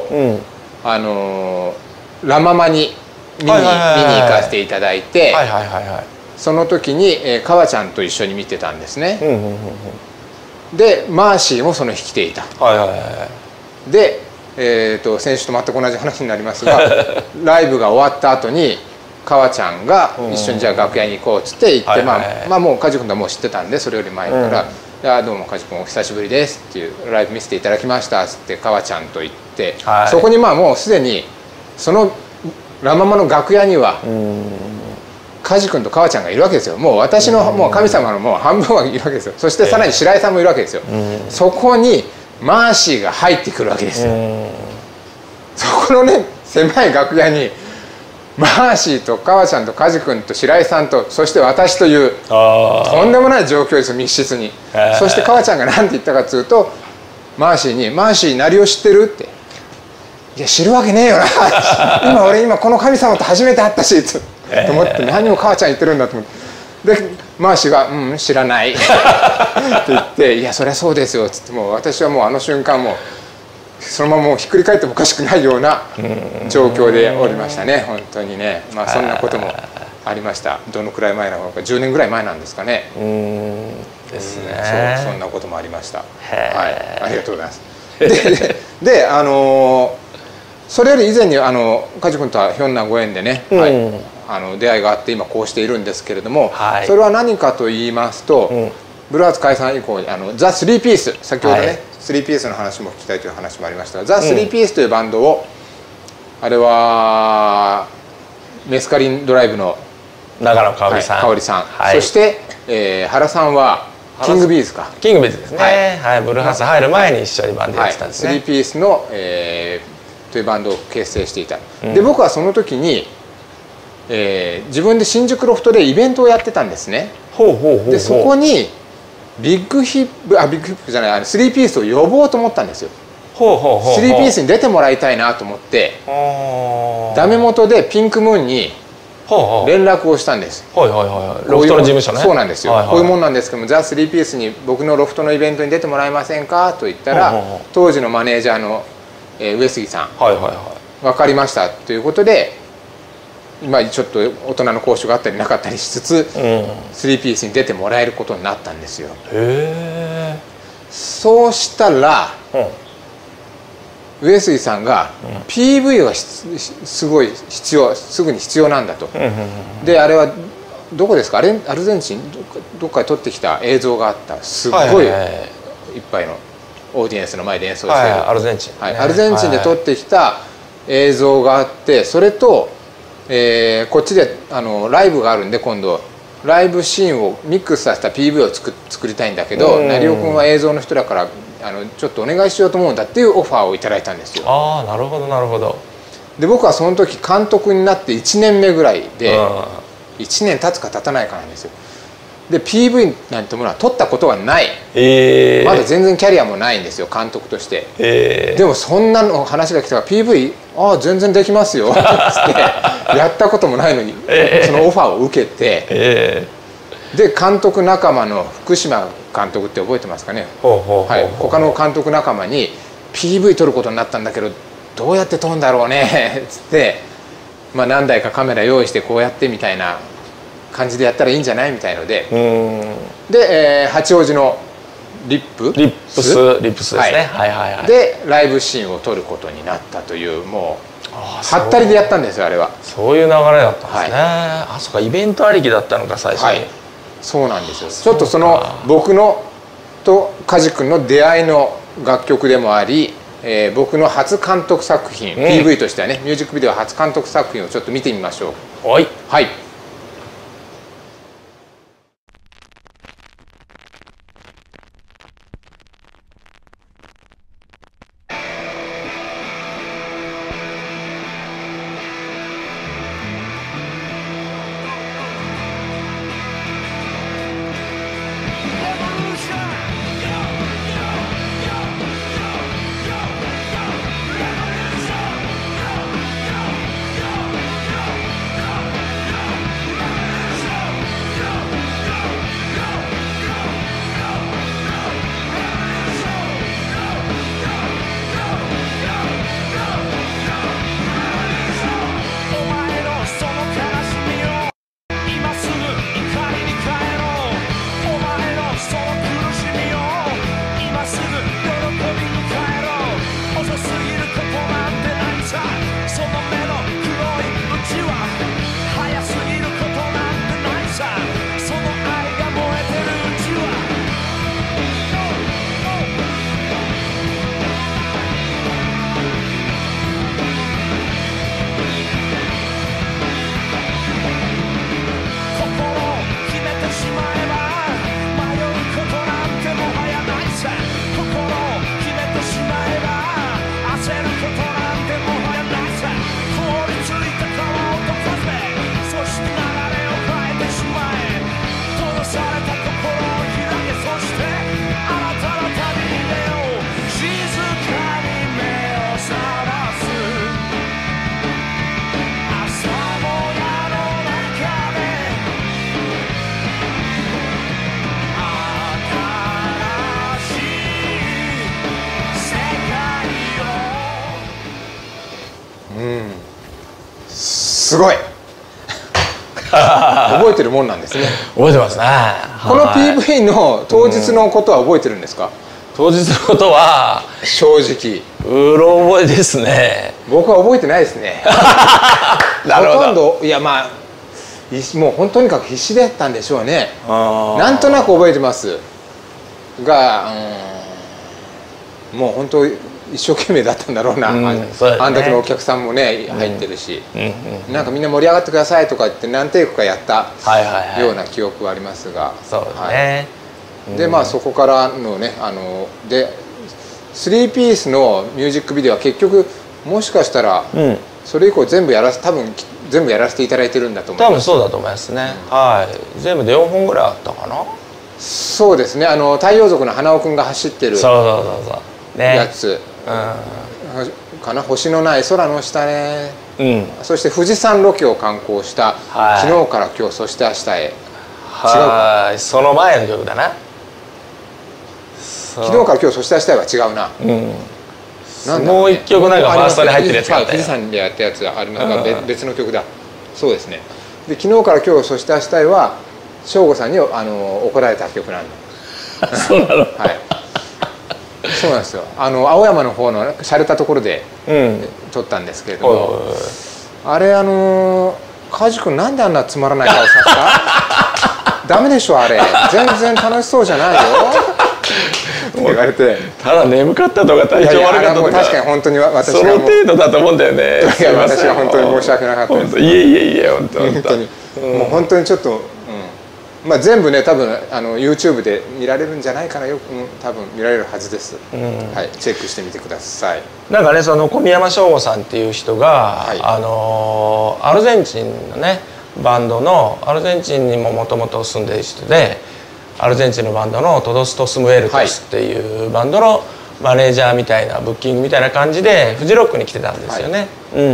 Speaker 1: ラ・ママに見に行かせていただいて、その時に川ちゃんと一緒に見てたんですね。でマーシーもその日来ていた。で先週と全く同じ話になりますがライブが終わった後に川ちゃんが一緒にじゃあ楽屋に行こうっつって行って、まあもう梶君とはもう知ってたんでそれより前から「いやどうも梶君お久しぶりです」っていう「ライブ見せていただきました」っつって川ちゃんと行って、そこにまあもうすでにそのラ・ママの楽屋には梶君と川ちゃんがいるわけですよ。もう私のもう神様のもう半分はいるわけですよ。そしてさらに白井さんもいるわけですよ。そこにマーシーが入ってくるわけですよ。そこのね狭い楽屋にマーシーと川ちゃんと梶君と白井さんとそして私というとんでもない状況ですよ密室に。そして川ちゃんが何て言ったかというとマーシーに「マーシー成りを知ってる?」って「いや知るわけねえよな今この神様と初めて会ったし」と思って何を川ちゃん言ってるんだと思って。でマーシーが「うん知らない」って言って「いやそりゃそうですよ」っつってもう私はもうあの瞬間もうそのままもうひっくり返ってもおかしくないような状況でおりましたね本当にね。まあそんなこともありました。どのくらい前なのか10年ぐらい前なんですかね。
Speaker 2: ですね。
Speaker 1: そんなこともありました。はい、ありがとうございます。でそれより以前に梶君とはひょんなご縁でね、出会いがあって今こうしているんですけれども、それは何かと言いますと、ブルーハーツ解散以降にザ・スリーピース先ほどね、スリーピースの話も聞きたいという話もありましたが、ザ・スリーピースというバンドをあれはメスカリンドライブの
Speaker 2: 長野香織さん、
Speaker 1: 香織さん、そして原さんはキングビーズか。
Speaker 2: キングビーズですね。はい、ブルーハーツ入る前に一緒にバンドやってたんですね。
Speaker 1: スリーピースのというバンドを結成していた。で僕はその時に自分で新宿ロフトでイベントをやってたんですね。でそこにビッグヒップじゃないスリーピースを呼ぼうと思ったんですよ。スリーピースに出てもらいたいなと思ってダメ元でピンクムーンに連絡をしたんです。
Speaker 2: ロフトの事務所ね。
Speaker 1: そうなんですよ。こういうもんなんですけどもザ・スリーピースに僕のロフトのイベントに出てもらえませんかと言ったら当時のマネージャーの上杉さん分かりましたということで今ちょっと大人の交渉があったりなかったりしつつスリーピースに出てもらえることになったんですよ。そうしたら上杉さんが PV はすごいすぐに必要なんだと。であれはどこですかアルゼンチンどっかで撮ってきた映像があったすっごいいっぱいのオーディエンスの前で演奏している
Speaker 2: アルゼンチン、
Speaker 1: アルゼンチンで撮ってきた映像があってそれと、こっちでライブがあるんで今度ライブシーンをミックスさせた PV を作りたいんだけど成尾君は映像の人だからちょっとお願いしようと思うんだっていうオファーをいただいたんですよ。
Speaker 2: ああなるほどなるほど。
Speaker 1: で僕はその時監督になって1年目ぐらいで1年経つか経たないかなんですよ。で PV なんてものは撮ったことはない、まだ全然キャリアもないんですよ監督として、でもそんなの話が来たから PV ああ全然できますよってやったこともないのに、そのオファーを受けて、で監督仲間の福島監督って覚えてますかね。他の監督仲間に PV 撮ることになったんだけどどうやって撮るんだろうねっつって、まあ、何台かカメラ用意してこうやってみたいな感じでやったらいいんじゃないみたいので、で、八王子のリップス
Speaker 2: ですね。
Speaker 1: でライブシーンを撮ることになったというもうはったりでやったんですよあれは。
Speaker 2: そういう流れだったんですね。あそっかイベントありきだったのか最初に。
Speaker 1: そうなんですよ。ちょっとその僕のと梶君の出会いの楽曲でもあり、僕の初監督作品、PV としてはねミュージックビデオ初監督作品をちょっと見てみましょう。はい。 すごい覚えてるもんなんですね。
Speaker 2: 覚えてますね。
Speaker 1: この PV の当日のことは覚えてるんですか？
Speaker 2: 当日のことは
Speaker 1: 正直
Speaker 2: うろ覚えですね。
Speaker 1: 僕は覚えてないですね。
Speaker 2: なるほど。
Speaker 1: ほとんど、いやまあもう本当にかく必死だったんでしょうね。なんとなく覚えてますが、もう本当一生懸命だったんだろうな。あんだけのお客さんもね入ってるし、なんかみんな盛り上がってくださいとか言って何テイクかやったような記憶はありますが、
Speaker 2: そうですね。
Speaker 1: でまあそこからのねで3ピースのミュージックビデオは結局もしかしたらそれ以降多分全部やらせていただいてるんだと思います。
Speaker 2: 多分そうだと思いますね。はい。全部で4本ぐらいあったかな。
Speaker 1: そうですね。太陽族の花尾くんが走ってるやつかな。星のない空の下ね。そして富士山ロケを観光した昨日から今日そして明日へ。違うか。
Speaker 2: その前の曲だな。
Speaker 1: 昨日から今日そして明日へは違うな。
Speaker 2: もう一曲なんかファーストに入ってるやつがあって、
Speaker 1: 富士山でやったやつがあるのが別の曲だ。そうですね。で昨日から今日そして明日へは省吾さんに怒られた曲なんだ。
Speaker 2: そうなの。
Speaker 1: はい。そうなんですよ。青山の方の洒落たところで撮ったんですけれども、あれ梶君なんであんなつまらない顔させた？ダメでしょあれ。全然楽しそうじゃないよ。って言われて、
Speaker 2: ただ眠かったとか体調悪かったとか、
Speaker 1: 確かに本当に私が
Speaker 2: その程度だと思うんだよね。
Speaker 1: いや私は本当に申し訳なかったです。
Speaker 2: いえ本当
Speaker 1: にもう本当にちょっとまあ全部ね多分YouTube で見られるんじゃないかな。よく多分見られるはずです。はい、チェックしてみてください。
Speaker 2: なんかねその小宮山翔吾さんっていう人がアルゼンチンのねバンドのアルゼンチンにももともと住んでる人で。アルゼンチンのバンドのトドストスムエルトスっていうバンドのマネージャーみたいなブッキングみたいな感じでフジロックに来てたんですよね。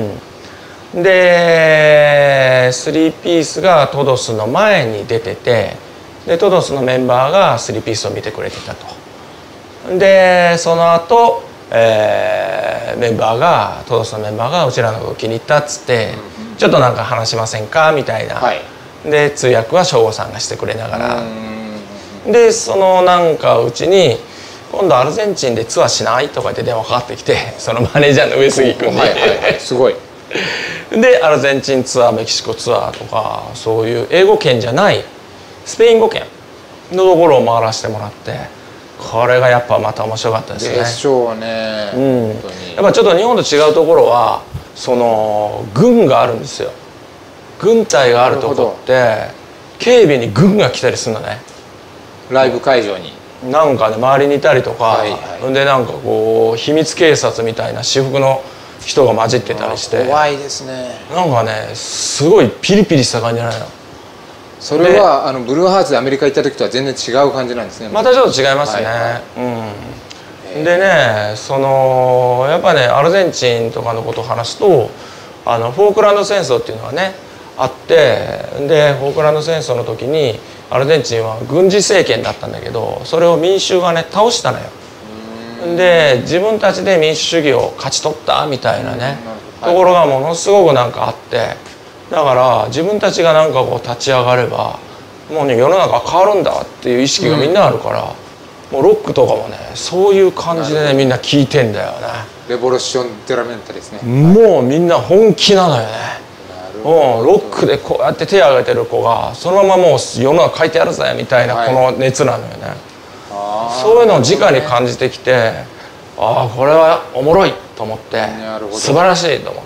Speaker 2: で3ピースがトドスの前に出てて、でトドスのメンバーが3ピースを見てくれてたと。でその後、トドスのメンバーがうちらのこと気に入ったっつって、ちょっとなんか話しませんかみたいな。で通訳は省吾さんがしてくれながら。でそのなんかうちに今度アルゼンチンでツアーしないとか言って電話かかってきて、そのマネージャーの上杉君に
Speaker 1: すごい
Speaker 2: でアルゼンチンツアーメキシコツアーとかそういう英語圏じゃないスペイン語圏のところを回らせてもらって、これがやっぱまた面白かったですね。
Speaker 1: でしょうね。
Speaker 2: やっぱちょっと日本と違うところはその軍があるんですよ。軍隊があるとこって警備に軍が来たりするのね。
Speaker 1: ライブ会場に
Speaker 2: なんかね周りにいたりとか、でなんかこう秘密警察みたいな私服の人が混じってたりして、
Speaker 1: 怖いですね。
Speaker 2: なんかねすごいピリピリした感じじゃないの。
Speaker 1: それはブルーハーツでアメリカ行った時とは全然違う感じなんですね。
Speaker 2: またちょっと違いますね。でねやっぱねアルゼンチンとかのことを話すとフォークランド戦争っていうのがねあって、でフォークランド戦争の時にアルゼンチンは軍事政権だったんだけど、それを民衆がね倒したのよ。で自分たちで民主主義を勝ち取ったみたいなねところがものすごくなんかあって、だから自分たちがなんかこう立ち上がればもうね世の中変わるんだっていう意識がみんなあるから、もうロックとかもねそういう感じでねみんな聴いてんだよね。
Speaker 1: レボリューション・デラメンタですね。
Speaker 2: もうみんな本気なのよね。ロックでこうやって手を挙げてる子がそのままもう世の中変えてやるぜみたいなこの熱なのよね。そういうのを直に感じてきて、ああこれはおもろいと思って、素晴らしいと思って、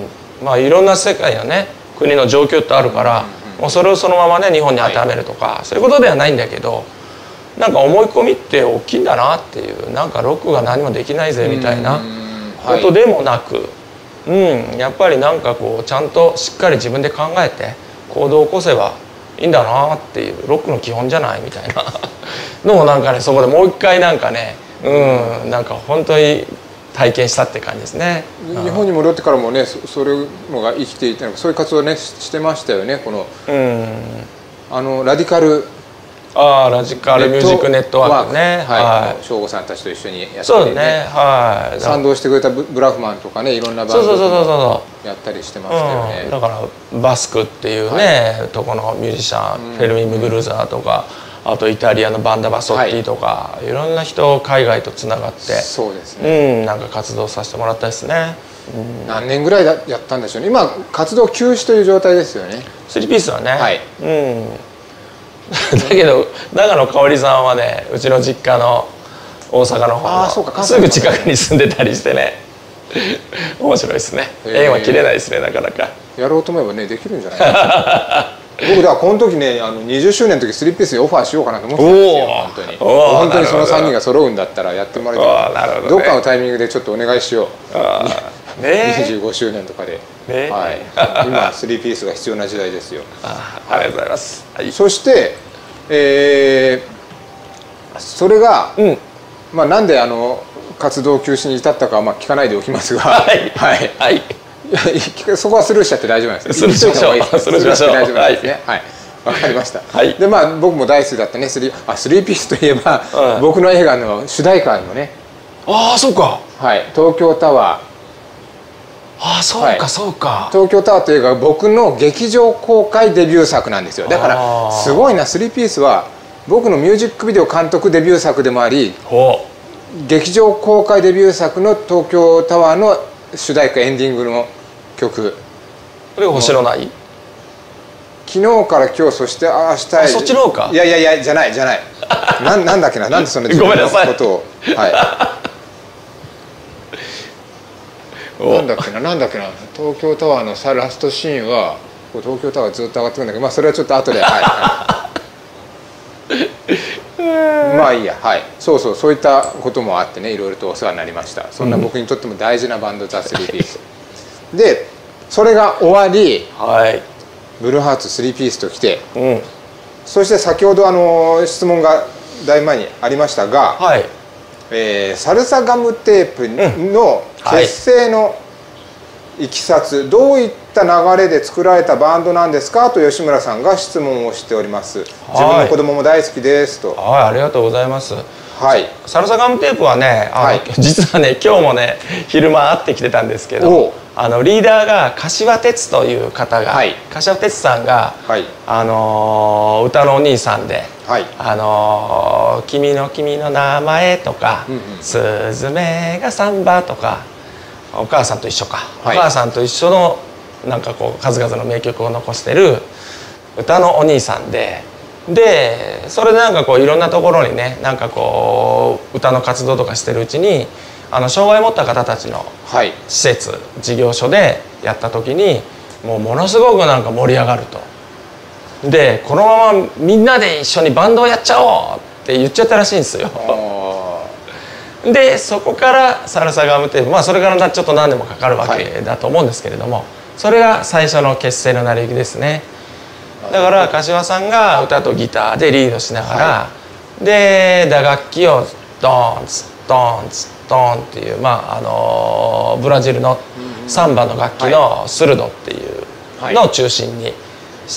Speaker 2: まあいろんな世界のね国の状況ってあるから、もうそれをそのままね日本に当てはめるとか、そういうことではないんだけど、なんか思い込みって大きいんだなっていう、なんかロックが何もできないぜみたいなことでもなく、やっぱりなんかこうちゃんとしっかり自分で考えて行動を起こせばいいんだなっていう、ロックの基本じゃないみたいなのをなんかねそこでもう一回なんかねなんか本当に体験したって感じですね。
Speaker 1: 日本に戻ってからもねそれのが生きていたのか、そういう活動をねしてましたよね。このラディカル
Speaker 2: ああ、ラジカルミュージックネットワークね。
Speaker 1: はい。省吾さんたちと一緒にやってね。
Speaker 2: そうね。はい。
Speaker 1: 賛同してくれたブラフマンとかね、いろんなバンドやったりしてましたよね。
Speaker 2: だからバスクっていうね、とこのミュージシャン、フェルミン・ムグルーザーとか、あとイタリアのバンダ・バソッティとか、いろんな人海外とつながって、
Speaker 1: そうですね。
Speaker 2: なんか活動させてもらったですね。
Speaker 1: 何年ぐらいやったんでしょうね。今活動休止という状態ですよね。
Speaker 2: 3ピースはね。はい。だけど長野香織さんはね、うちの実家の大阪の方のすぐ近くに住んでたりしてね、面白いですね。縁は切れないですね、なかなか。
Speaker 1: やろうと思えばね、できるんじゃないかな。僕だからこの時ね、20周年の時3ピースにオファーしようかなと思ってたんですよ。本当に本当にその3人が揃うんだったらやってもらいたい。どっかのタイミングでちょっとお願いしよう。25周年とかで、はい、今3ピースが必要な時代ですよ。
Speaker 2: ありがとうございます。
Speaker 1: そしてそれがまあなんで活動休止に至ったかはまあ聞かないでおきますが、はいはい、そこはスルーしちゃって大丈夫なんです。
Speaker 2: スルーしましょう。スルーしましょう。
Speaker 1: 大丈夫ですね。はい、わかりました。でまあ僕も大好きだったね。3ピースといえば僕の映画の主題歌のね。
Speaker 2: ああ、そうか。
Speaker 1: はい、東京タワー。
Speaker 2: ああ、そうかそうか。
Speaker 1: 東京タワーという映画は僕の劇場公開デビュー作なんですよ。だからすごいな、3ピースは僕のミュージックビデオ監督デビュー作でもあり、劇場公開デビュー作の東京タワーの主題歌エンディングの曲。
Speaker 2: これが星のない？
Speaker 1: 昨日から今日、そして明日へ。
Speaker 2: そっちの方か。
Speaker 1: いやいやいや、じゃないじゃない。なんだっけな、なんでそんな自分のことを。はい。なんだっけな、東京タワーのラストシーンは東京タワーずっと上がってくるんだけど、まあそれはちょっと後で、はい、まあいいや、はい、そういったこともあってね、いろいろとお世話になりました。そんな僕にとっても大事なバンド、ザ・3ピースで、それが終わり、ブルーハーツ3ピースときて、そして先ほど質問がだいぶ前にありましたが、サルサガムテープの結成のいきさつ、どういった流れで作られたバンドなんですかと吉村さんが質問をしております。自分の子供も大好きですと。
Speaker 2: はい、ありがとうございます。
Speaker 1: はい、
Speaker 2: サルサガムテープはね、実はね、今日もね昼間会ってきてたんですけど、リーダーが柏哲という方が、柏哲さんが、歌のお兄さんで「君の名前」とか「すずめがサンバ」とか、お母さんと一緒か、お母さんと一緒のなんかこう数々の名曲を残してる歌のお兄さんで。それでなんかこういろんなところにね、なんかこう歌の活動とかしてるうちに障害を持った方たちの施設、事業所でやった時にものすごくなんか盛り上がると。でこのままみんなで一緒にバンドをやっちゃおうって言っちゃったらしいんですよ。でそこからサルサガムテープ、まあそれからちょっと何年もかかるわけだと思うんですけれども、それが最初の結成の成り行きですね。だから柏さんが歌とギターでリードしながら、で打楽器をドーンツドーンツドーンっていう、ブラジルのサンバの楽器のスルドっていうのを中心にして、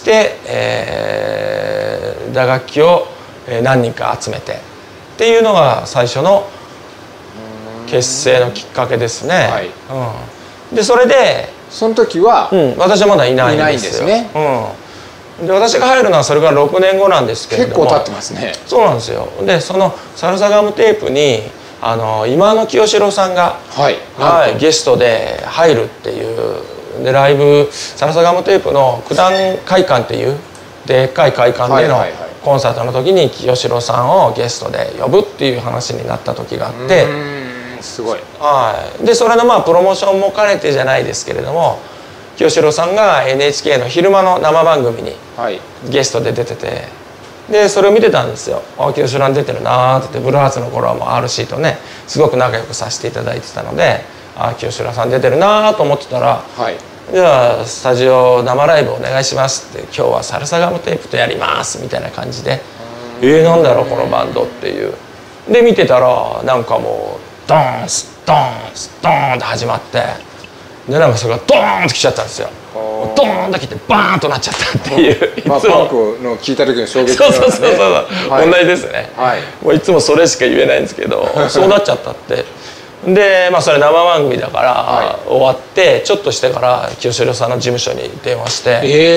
Speaker 2: 打楽器を何人か集めてっていうのが最初の結成のきっかけですね。でそれで
Speaker 1: その時は、
Speaker 2: 私はまだいないんですよ。で私が入るのはそれから6年後なんですけれども、
Speaker 1: 結構経ってますね。
Speaker 2: そうなんですよ。でそのサルサガムテープに今野清志郎さんが、ゲストで入るっていうで、ライブサルサガムテープの九段会館っていうでっかい会館でのコンサートの時に清志郎さんをゲストで呼ぶっていう話になった時があって、
Speaker 1: すごい。
Speaker 2: でそれのプロモーションも兼ねてじゃないですけれども、清志郎さんが NHK の昼間の生番組にゲストで出てて、でそれを見てたんですよ。清志郎さん出てるなーって言って、ブルーハーツの頃はもう RC とねすごく仲良くさせていただいてたので、清志郎さん出てるなーと思ってたら、じゃあスタジオ生ライブお願いしますって、今日はサルサガムテープとやりますみたいな感じで、なんだろうこのバンドっていう。で見てたらなんかもうドーンスドーンスドーンって始まって、 でなんかそれがドーンと来ちゃったんですよ。ドーンと来てバーンとなっちゃったっていう。
Speaker 1: まあパンクの聞いた時の衝撃
Speaker 2: そうそうそうそう、問題ですね。もういつもそれしか言えないんですけど、そうなっちゃったって。でまあそれ生番組だから終わってちょっとしてから清志郎さんの事務所に電話して、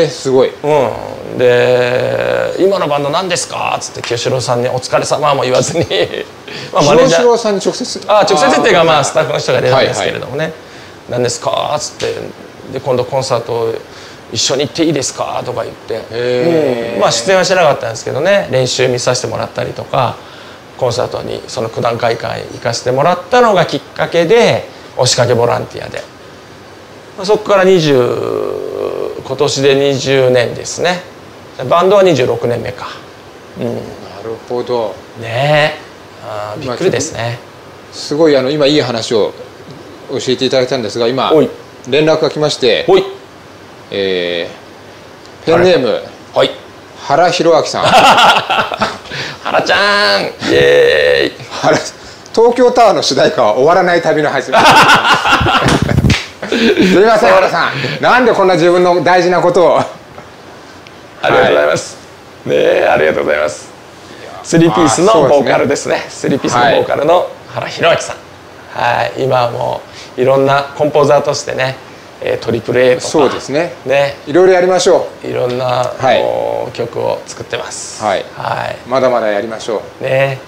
Speaker 1: すごい。
Speaker 2: で「今のバンド何ですか?」っつって清志郎さんに「お疲れ様も言わずに
Speaker 1: 清志郎さんに直接
Speaker 2: 直接っていうかまあスタッフの人が出るんですけれどもね「何ですか?」っつってで今度コンサート一緒に行っていいですかとか言ってまあ出演はしてなかったんですけどね練習見させてもらったりとかコンサートにその九段会館行かせてもらったのがきっかけで押しかけボランティアでそこから今年で20年ですねバンドは26年目か。
Speaker 1: なるほど
Speaker 2: ねえびっくりですね。
Speaker 1: すごい今いい話を教えていただいたんですが今連絡が来ましてペンネーム原弘明さん
Speaker 2: 原ちゃんイエーイ
Speaker 1: 東京タワーの主題歌は終わらない旅の始まりすみません原さんなんでこんな自分の大事なことを
Speaker 2: ありがとうございますねえありがとうございますスリーピースのボーカルですねスリーピースのボーカルの原弘明さん今はもういろんなコンポーザーとしてねトリプル A とか
Speaker 1: そうですねいろいろやりましょう
Speaker 2: いろんな曲を作ってます
Speaker 1: まだまだやりましょう
Speaker 2: ね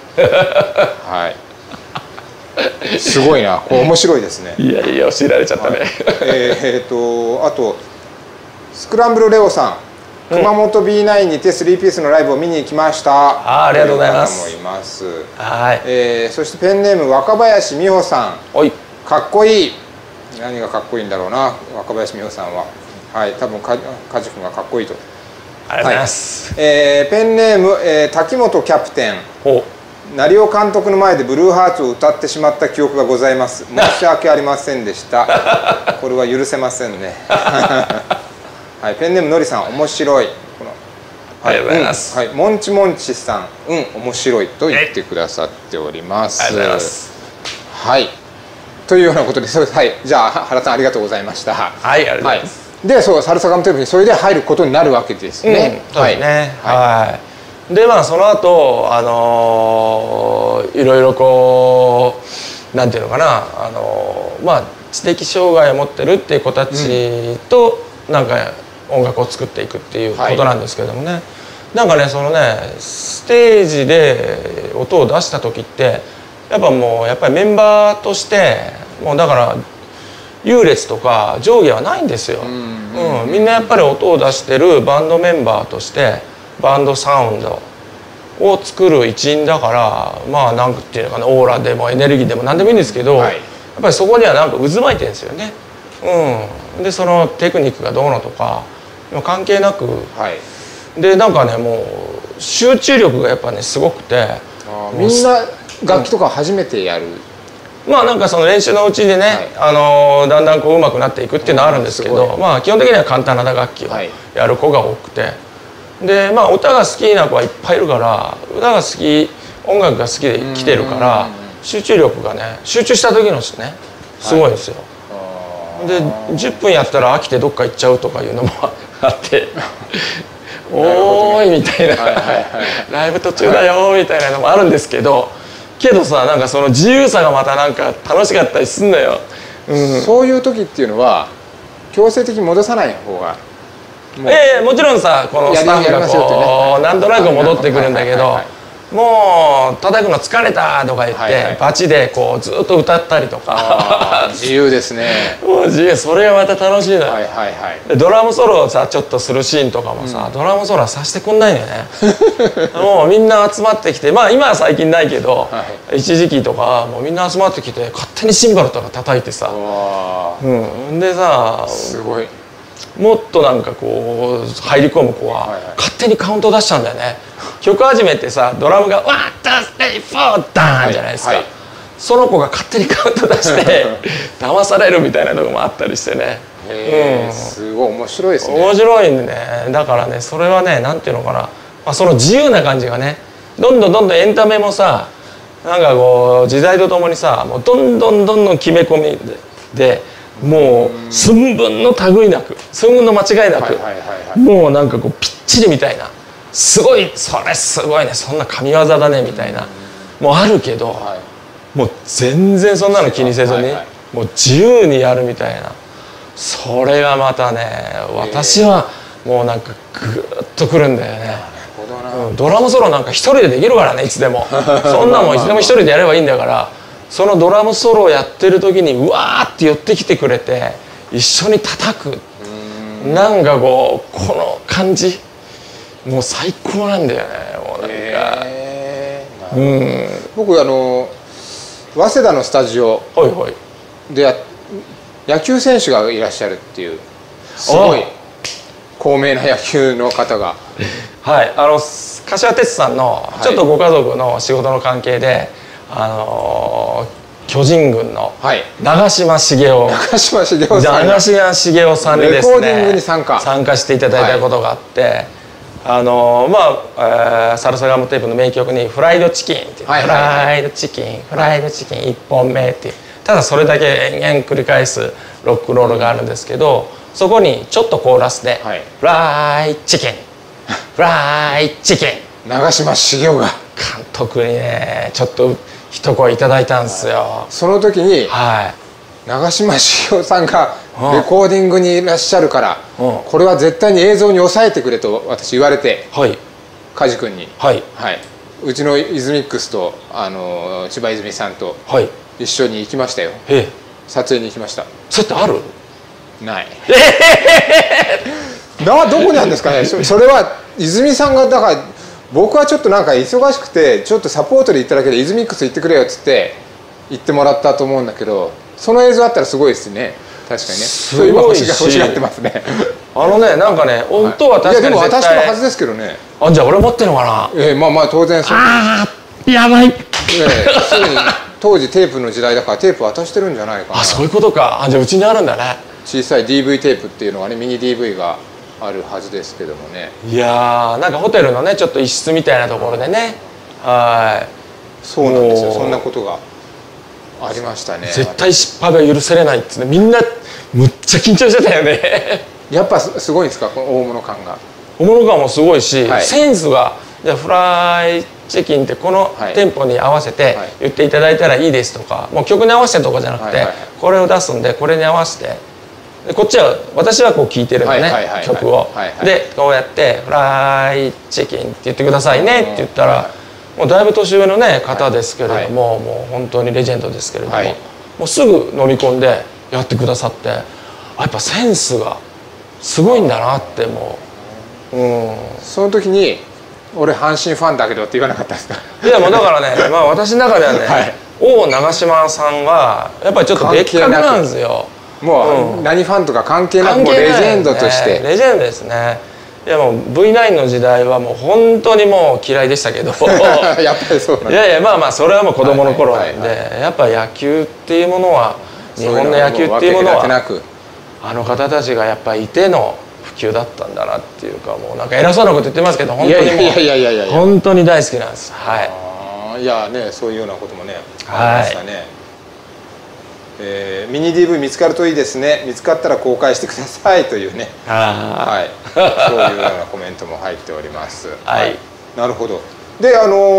Speaker 1: すごいな面白いですね
Speaker 2: いやいや教えられちゃったね
Speaker 1: あとスクランブルレオさん熊本 B9 にて3ピースのライブを見に行きました
Speaker 2: ありがとうございます
Speaker 1: そしてペンネーム若林美穂さんかっこいい何がかっこいいんだろうな若林美穂さんは多分梶君がかっこいいと
Speaker 2: ありがとうございます
Speaker 1: ペンネーム滝本キャプテン成尾監督の前でブルーハーツを歌ってしまった記憶がございます申し訳ありませんでしたこれは許せませんねペンネームのりさん面白い
Speaker 2: ありがとうございます
Speaker 1: モンチモンチさん面白いと言ってくださっております
Speaker 2: ありがとうございます
Speaker 1: というようなことでじゃあ原さんありがとうございました
Speaker 2: ありがとうございます
Speaker 1: でサルサガムテープにそれで入ることになるわけですね
Speaker 2: そうですねでまあその後いろいろこうなんていうのかなまあ知的障害を持ってるっていう子たちとなんか音楽を作っていくっていうことなんですけれどもねなんかねそのねステージで音を出した時ってやっぱりメンバーとしてもうだから優劣とか上下はないんですよ。みんなやっぱり音を出してるバンドメンバーとしてバンドサウンドを作る一員だからまあなんていうのかなオーラでもエネルギーでも何でもいいんですけど、やっぱりそこにはなんか渦巻いてるんですよね。でそのテクニックがどうのとか関係なく、でなんかねもう集中力がやっぱねすごくて
Speaker 1: みんな楽器とか初めてやる
Speaker 2: まあなんかその練習のうちでね、だんだんこう上手くなっていくっていうのはあるんですけど、まあ基本的には簡単な打楽器をやる子が多くて、でまあ歌が好きな子はいっぱいいるから歌が好き音楽が好きで来てるから集中力がね集中した時のですねすごいんですよ。で10分やったら飽きてどっか行っちゃうとかいうのもあって「おーい」みたいな「ライブ途中だよ」みたいなのもあるんですけど。けどさなんかその自由さがまたなんか楽しかったりすんのよ、
Speaker 1: そういう時っていうのは強制的に戻さない方が
Speaker 2: もちろんさこのスタッフがこうなんとなく戻ってくるんだけどもう叩くの疲れたとか言ってバチでこうずっと歌ったりとか
Speaker 1: 自由ですね
Speaker 2: もう自由それがまた楽しいのよドラムソロをさちょっとするシーンとかもさドラムソロはさせてくんないのよねもうみんな集まってきてまあ今は最近ないけど一時期とかもうみんな集まってきて勝手にシンバルとか叩いてさでさ
Speaker 1: すごい
Speaker 2: もっとなんかこう入り込む子は勝手にカウント出しちゃうんだよね曲始めてさドラムが「ワンツースリーフォーダーン」じゃないですかその子が勝手にカウント出して騙されるみたいなとこもあったりしてね
Speaker 1: すごい面白いですね
Speaker 2: 面白いんでねだからねそれはねなんていうのかな、まあ、その自由な感じがねどんどんエンタメもさなんかこう時代とともにさもうどんどん決め込みでもう寸分の類なく、寸分の間違いなく、もうなんかこうぴっちりみたいな、すごい、それすごいね、そんな神業だねみたいな、もうあるけど、もう全然そんなの気にせずに、もう自由にやるみたいな、それがまたね、私はもうなんかグッとくるんだよね。ドラムソロなんか一人でできるからね、いつでも。そんなもんいつでも一人でやればいいんだから、そのドラムソロをやってる時にうわーって寄ってきてくれて一緒に叩く、なんかこうこの感じもう最高なんだよね。もうなんか、
Speaker 1: 僕早稲田のスタジオで野球選手がいらっしゃるっていう、すごい高名な野球の方が、
Speaker 2: はい、柏哲さんのちょっとご家族の仕事の関係で、巨人軍の長嶋茂雄さんにですね参加していただいたことがあって、サルサガムテープの名曲に「フライドチキン」っていう「フライドチキンフライドチキン1本目」っていう、ただそれだけ延々繰り返すロックロールがあるんですけど、そこにちょっとコーラスで「フライチキンフライチキン」
Speaker 1: 長嶋茂雄が
Speaker 2: 監督にねちょっと一声いただいたんですよ。
Speaker 1: その時に長嶋茂雄さんがレコーディングにいらっしゃるから、これは絶対に映像に抑えてくれと私言われて、梶君に、うちのイズミックスと千葉泉さんと一緒に行きましたよ。撮影に行きました。
Speaker 2: それってある？
Speaker 1: ない。どこにあるんですかね。それは泉さんがだから、僕はちょっとなんか忙しくてちょっとサポートで行っただけでイズミックス行ってくれよっつって行ってもらったと思うんだけど、その映像あったらすごいですね。確かにね。
Speaker 2: すごいし、
Speaker 1: 欲しがってますね。
Speaker 2: なんかね、音は確かに絶対。いやでも
Speaker 1: 私のはずですけどね。
Speaker 2: じゃあ俺持ってるのかな。
Speaker 1: まあ当然そう。
Speaker 2: やばい。
Speaker 1: 当時テープの時代だからテープ渡してるんじゃないかな。
Speaker 2: そういうことか。じゃあうちにあるんだね。
Speaker 1: 小さい DV テープっていうのがね、ミニ DV があるはずですけどもね。
Speaker 2: いやなんかホテルのねちょっと一室みたいなところでね、
Speaker 1: そうなんですよ。そんなことがありましたね。
Speaker 2: 絶対失敗が許せれないっつってみんなむっちゃ緊張してたよね。
Speaker 1: やっぱすごいんですか、この大物感が。
Speaker 2: 大物感もすごいし、センスが、じゃあフライチキンってこのテンポに合わせて言っていただいたらいいですとか、もう曲に合わせてとかじゃなくて、これを出すんでこれに合わせて、こっちは私はこう聴いてるのね、曲を。でこうやって「フライチキンって言ってくださいね」って言ったら、もうだいぶ年上のね方ですけれども、もう本当にレジェンドですけれども、もうすぐ飲み込んでやってくださって、やっぱセンスがすごいんだなって。もう
Speaker 1: その時に「俺阪神ファンだけど」って言わなかったですか？
Speaker 2: いやもうだからね、私の中ではね、王長嶋さんはやっぱりちょっと別格なんですよ。
Speaker 1: もう何ファンとか関係なく、もうレジェンドとして。
Speaker 2: レジェンドですね。いやもう V9 の時代はもう本当にもう嫌いでしたけど
Speaker 1: やっぱりそうなんです。
Speaker 2: いやいや、まあそれはもう子供の頃なんで、やっぱ野球っていうものは、日本の野球っていうものはあの方たちがやっぱりいての普及だったんだなっていうか、もうなんか偉そうなこと言ってますけど、本当にもう本当に大好きなんです。
Speaker 1: いやね、そういうようなこともねありましたね。ミニ DV 見つかるといいですね。見つかったら公開してくださいというね、そういうようなコメントも入っております。なるほど。で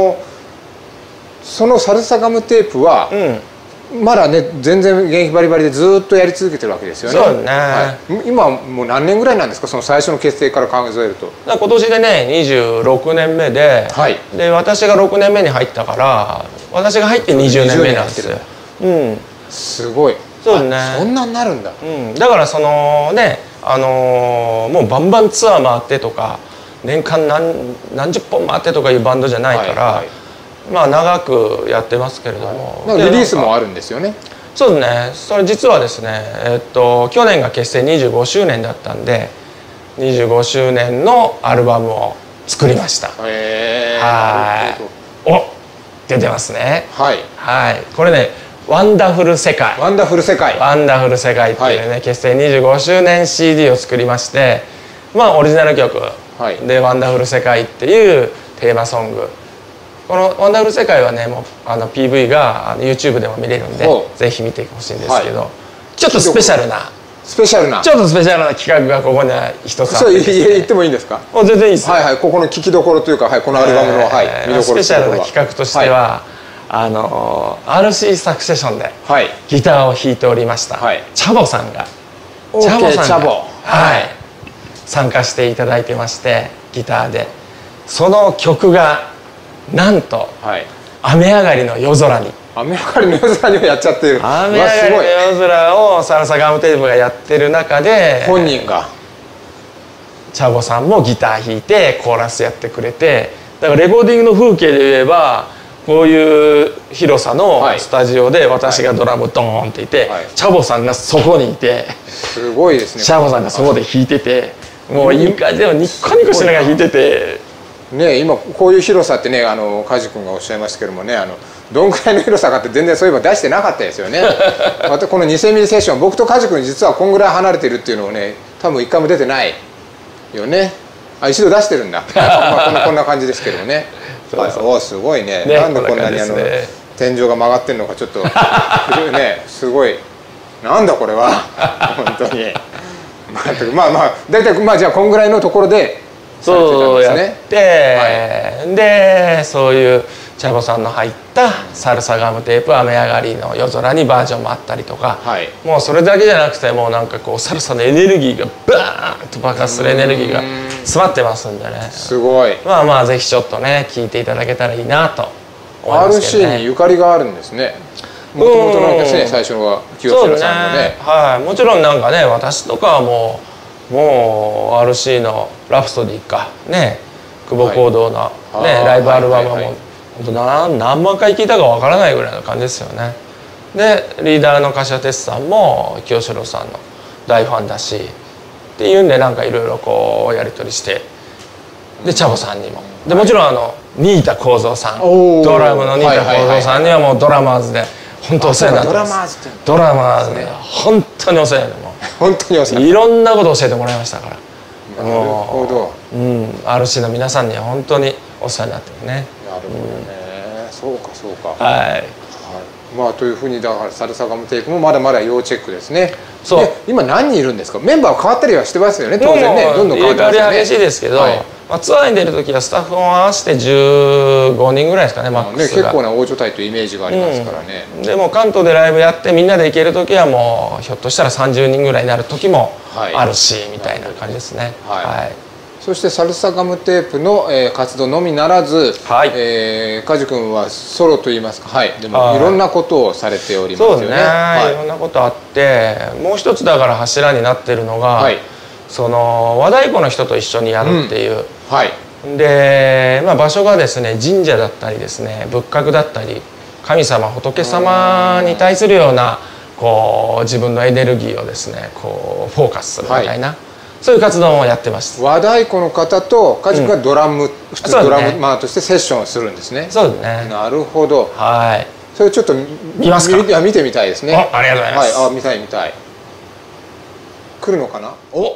Speaker 1: そのサルサガムテープは、まだね全然現役バリバリでずっとやり続けてるわけですよね。
Speaker 2: そうね。
Speaker 1: 今もう何年ぐらいなんですか、その最初の結成から数えると。
Speaker 2: 今年でね26年目で、で私が6年目に入ったから、私が入って20年目なんですよ。
Speaker 1: すごい。
Speaker 2: そうね。
Speaker 1: そんなになるんだ。
Speaker 2: だからそのね、もうバンバンツアー回ってとか、年間何十本回ってとかいうバンドじゃないから、まあ長くやってますけれども、
Speaker 1: リリースもあるんですよね。
Speaker 2: そうですね。それ実はですね、去年が結成25周年だったんで、25周年のアルバムを作りました。お、出てますね。これね、ワンダフル世界。ワンダフル世界。ワンダフル世界っていうね、結成25周年 CD を作りまして、オリジナル曲でワンダフル世界っていうテーマソング。このワンダフル世界はね、もうPV がYouTube でも見れるんで、ぜひ見てほしいんですけど、 ちょっとスペシャルな
Speaker 1: スペシャルな
Speaker 2: ちょっとスペシャルな企画がここには一つあってですね、
Speaker 1: 言ってもいいんですか？
Speaker 2: 全然いいですよ。
Speaker 1: はいはい、ここの聞きどころというか、はい、このアルバムの、はい、見どころ
Speaker 2: スペシャルな企画としては、RC サクセションでギターを弾いておりました、チャボさんが参加していただいてまして、ギターでその曲がなんと「雨上がりの夜空に」
Speaker 1: 雨上がりの夜空にをやっちゃってる。
Speaker 2: 雨上がりの夜空をサルサガムテープがやってる中で、
Speaker 1: 本人が
Speaker 2: チャボさんもギター弾いてコーラスやってくれて、だからレコーディングの風景で言えばこういう広さのスタジオで私がドラムドーンっていて、チャボさんがそこにいて、
Speaker 1: すごいですね。
Speaker 2: チャボさんがそこで弾いてて、もう床でニッコニコしながら弾いてて
Speaker 1: ね、今こういう広さってね、梶君がおっしゃいましたけどもね、どんくらいの広さかって全然そういえば出してなかったですよね。またこの2000ミリセッション、僕と梶君実はこんぐらい離れてるっていうのをね、多分一回も出てないよね。一度出してるんだ。こんな感じですけどもね。おすごいね。なんでこんなに天井が曲がってるのかちょっとね、すごい。なんだこれは本当に。まあ大体じゃあこんぐらいのところで
Speaker 2: そうやって、でそういうチャボさんの入ったサルサガムテープ「雨上がりの夜空に」バージョンもあったりとか、もうそれだけじゃなくて、もうなんかこうサルサのエネルギーがバーンと爆発するエネルギーが詰まってますんでね、
Speaker 1: すごい。
Speaker 2: まあぜひちょっとね聴いていただけたらいいなと思いますけどね。
Speaker 1: RC にゆかりがあるんですね。もともとなんですね、最初は清志郎さんのね。
Speaker 2: はい、もちろんなんかね、私とかはもう RC の「ラプソディ」かね、久保公道のねライブアルバムはもう何万回聴いたかわからないぐらいの感じですよね。でリーダーの柏哲さんも清志郎さんの大ファンだしっていうんで、なんかいろいろこうやり取りして、でチャボさんにもで、もちろん新田幸三さん、ドラムの新田幸三さんにはもうドラマーズで本当お世話になってます。ドラマーズで本当にお世話になってます。
Speaker 1: 本当にお世話になってます。
Speaker 2: いろんなことを教えてもらいましたから。
Speaker 1: なるほど。
Speaker 2: RC の皆さんには本当にお世話になってるね。
Speaker 1: なるほどね。そうかそうか。
Speaker 2: はい。
Speaker 1: まあというふうに、だからサルサガムテープもまだまだ要チェックですね。
Speaker 2: そう。
Speaker 1: 今何人いるんですか？メンバー変わったりはしてますよね。当然ね、どんどん変わってますよね。
Speaker 2: 入れ替わり激しいですけど、ツアーに出る時はスタッフを合わせて15人ぐらいですかね、マックスが。
Speaker 1: 結構な大所帯というイメージがありますからね。
Speaker 2: でも関東でライブやってみんなで行ける時はもうひょっとしたら30人ぐらいになる時もあるし、みたいな感じですね。はい。
Speaker 1: そしてサルサガムテープの活動のみならず、梶君はソロといいますか、でもいろんなことをされておりますよね。
Speaker 2: そうね、いろんなことあって、もう一つだから柱になってるのが、その和太鼓の人と一緒にやるっていう。で、場所がですね、神社だったりですね、仏閣だったり神様仏様に対するようなこう自分のエネルギーをですね、こうフォーカスするみたいな。そういう活動もやってます。
Speaker 1: 和太鼓の方と梶君がドラム、普通ドラムマーとしてセッションをするんですね。
Speaker 2: そうですね。
Speaker 1: なるほど。
Speaker 2: はい。
Speaker 1: それちょっと
Speaker 2: 見ますか？
Speaker 1: 見てみたいですね。
Speaker 2: ありがとうございます。
Speaker 1: 見たい見たい。来るのかな？お。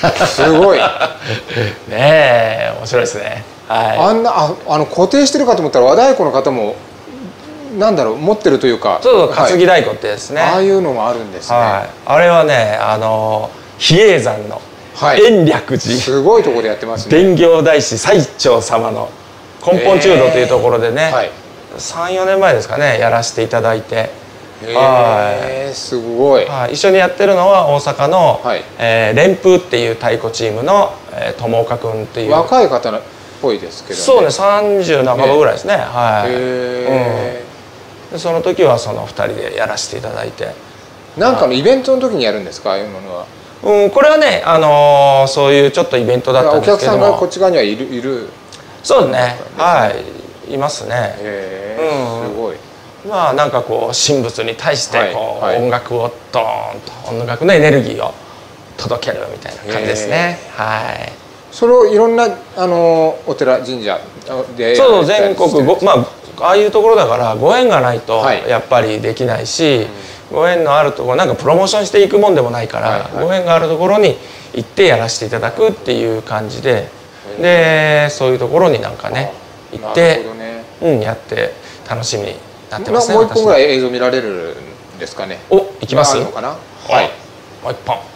Speaker 1: すごい。ね
Speaker 2: え、面白いですね。はい。
Speaker 1: あんな固定してるかと思ったら和太鼓の方もなんだろう持ってるというか。
Speaker 2: そう担ぎ太鼓ってですね。
Speaker 1: ああいうのもあるんですね。
Speaker 2: はい。あれはね比叡山の延暦寺、
Speaker 1: すごいところでやってますね。
Speaker 2: 伝行大師最澄様の根本中道というところでね、3、4年前ですかねやらせていただいて。
Speaker 1: すごい。
Speaker 2: 一緒にやってるのは大阪の蓮風っていう太鼓チームの友岡君っていう
Speaker 1: 若い方っぽいですけどね。
Speaker 2: そうね、30半ばぐらいですね。はい。でその時はその2人でやらせていただいて。
Speaker 1: なんかのイベントの時にやるんですか、ああいうものは。
Speaker 2: これはねそういうちょっとイベントだったんですけども、
Speaker 1: お客さんがこっち側にはいる。
Speaker 2: そうですね、はい、いますね。
Speaker 1: すごい。
Speaker 2: まあなんかこう神仏に対してこう音楽をドーンと音楽のエネルギーを届けるみたいな感じですね。はい。
Speaker 1: それをいろんなお寺神社で
Speaker 2: そう全国まあああいうところだからご縁がないとやっぱりできないし、ご縁のあるところなんかプロモーションしていくもんでもないから、ご縁があるところに行ってやらせていただくっていう感じで、でそういうところになんかね行ってやって楽しみになってますね。
Speaker 1: もう一本ぐらい映像見られるんですかね。
Speaker 2: お、行きます。
Speaker 1: はい。
Speaker 2: もう一本。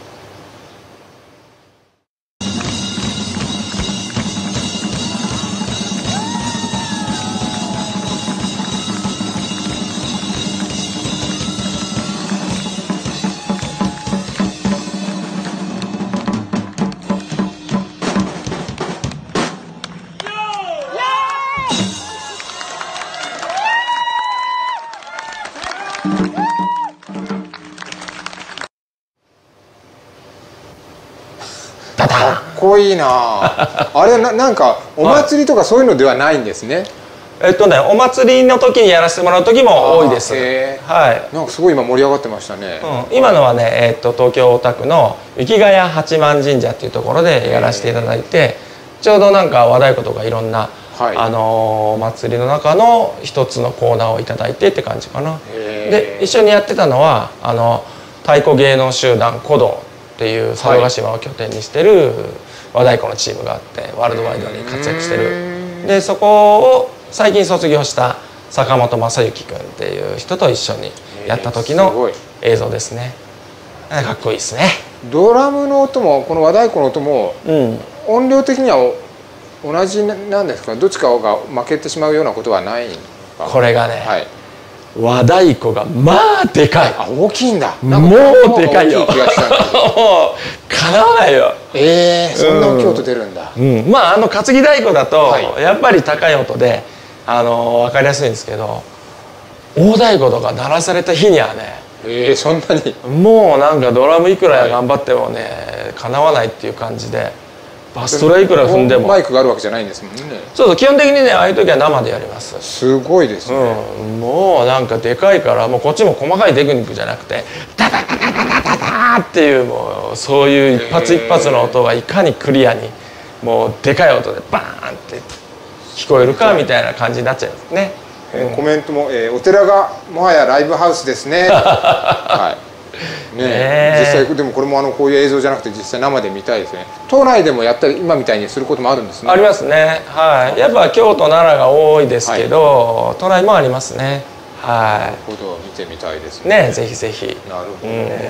Speaker 1: かっこいいな。あれなんかお祭りとかそういうのではないんですね。
Speaker 2: お祭りの時にやらせてもらう時も多いです。はい。
Speaker 1: なんかすごい今盛り上がってましたね。
Speaker 2: 今のはね東京大田区の雪ヶ谷八幡神社っていうところでやらせていただいて、ちょうどなんか和太鼓とかいろんなお祭りの中の一つのコーナーをいただいてって感じかな。で一緒にやってたのは太鼓芸能集団鼓動っていう佐渡島を拠点にしてる和太鼓のチームがあってワールドワイドに活躍してる。でそこを最近卒業した坂本正幸君っていう人と一緒にやった時の映像ですね。かっこいいですね。
Speaker 1: ドラムの音もこの和太鼓の音も音量的には同じなんですか。どっちかが負けてしまうようなことはない。
Speaker 2: これがね、和太鼓がまあでかい。
Speaker 1: 大きいんだ。
Speaker 2: もうでかいよ。もうかなわないよ。
Speaker 1: そんな大きい音出るんだ。
Speaker 2: まあ担ぎ太鼓だとやっぱり高い音で分かりやすいんですけど、大太鼓とか鳴らされた日にはね、
Speaker 1: そんなに
Speaker 2: もうなんかドラムいくら頑張ってもねかなわないっていう感じで、バストラいくら踏んでも
Speaker 1: マイクがあるわけじゃないんですもんね。
Speaker 2: そう基本的にねああいう時は生でやります。
Speaker 1: すごいですね。
Speaker 2: もうなんかでかいから、もうこっちも細かいテクニックじゃなくてダダダダダダダっていう、もうそういう一発一発の音がいかにクリアにもうでかい音でバーンって聞こえるかみたいな感じになっちゃいますね。
Speaker 1: コメントもお寺がもはやライブハウスですね。実際でもこれもこういう映像じゃなくて実際生で見たいですね。都内でもやったり今みたいにすることもあるんですね。
Speaker 2: ありますね。はい。やっぱ京都奈良が多いですけど、都内もありますね。はい。
Speaker 1: なるほど、見てみたいですね。
Speaker 2: ぜひぜひ。
Speaker 1: なるほどね。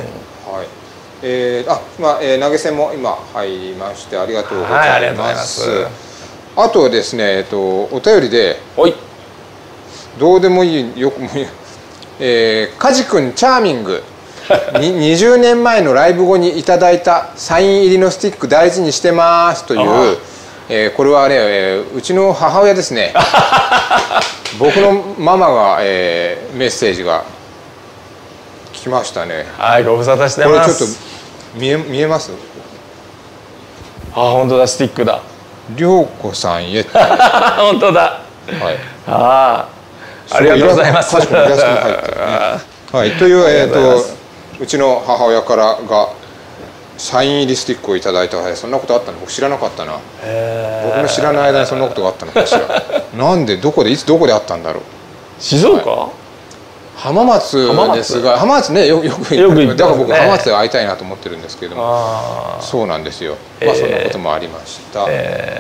Speaker 1: はい。投げ銭も今入りましてありがとうございます。あとですね、お便りでどうでもいいよくもいいカジ君チャーミング。20年前のライブ後にいただいたサイン入りのスティック大事にしてますという、これはね、うちの母親ですね。僕のママが、メッセージが来ましたね。
Speaker 2: はい、ご無沙汰してます。
Speaker 1: これちょっと見えます？
Speaker 2: 本当だ、スティックだ。
Speaker 1: 涼子さんへ。
Speaker 2: 本当だ。ありがとうございます。
Speaker 1: はい、といううちの母親からがサイン入りスティックをいただいた。そんなことあったの？僕知らなかったな。僕の知らない間にそんなことがあったのかしら。なんでどこでいつどこであったんだろう。
Speaker 2: 静岡？
Speaker 1: 浜松ですが、浜松ねよく行ってだから僕浜松で会いたいなと思ってるんですけども、そうなんですよ。まあそんなこともありました。はい。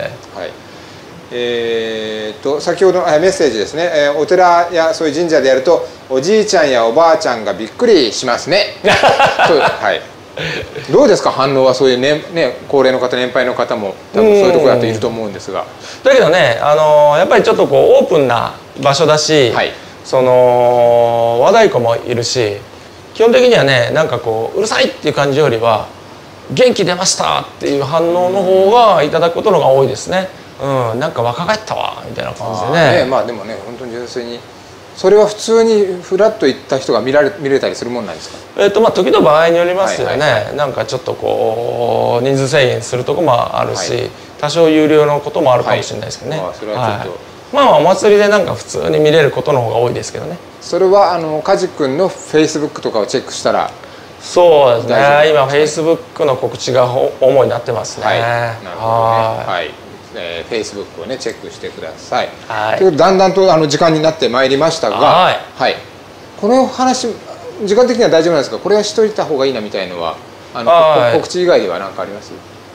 Speaker 1: 先ほどのメッセージですね。お寺やそういう神社でやるとおじいちゃんやおばあちゃんがびっくりしますね。はい。どうですか反応は。そういうね高齢の方年配の方も多分そういうところだといると思うんですが。
Speaker 2: だけどねやっぱりちょっとこうオープンな場所だし、はい、その和太鼓もいるし基本的にはねなんかこううるさいっていう感じよりは元気出ましたっていう反応の方がいただくことのが多いですね。なんか若返ったわみたいな感じでね。
Speaker 1: まあでもね本当に純粋にそれは普通にフラッと行った人が見れたりするもんなんですか。
Speaker 2: まあ時の場合によりますよね。なんかちょっとこう人数制限するとこもあるし、はい、多少有料のこともあるかもしれないですけどね。それはちょっと、まあお祭りでなんか普通に見れることの方が多いですけどね。
Speaker 1: それは梶君のフェイスブックとかをチェックしたら。
Speaker 2: そうですね。今フェイスブックの告知が主になってますね。
Speaker 1: はい、なるほどね。はい。フェイスブックをねチェックしてください。はい。ということでだんだんと時間になってまいりましたが、はい。はい。この話時間的には大丈夫なんですか。これはしといた方がいいなみたいのは告知以外では何かあります？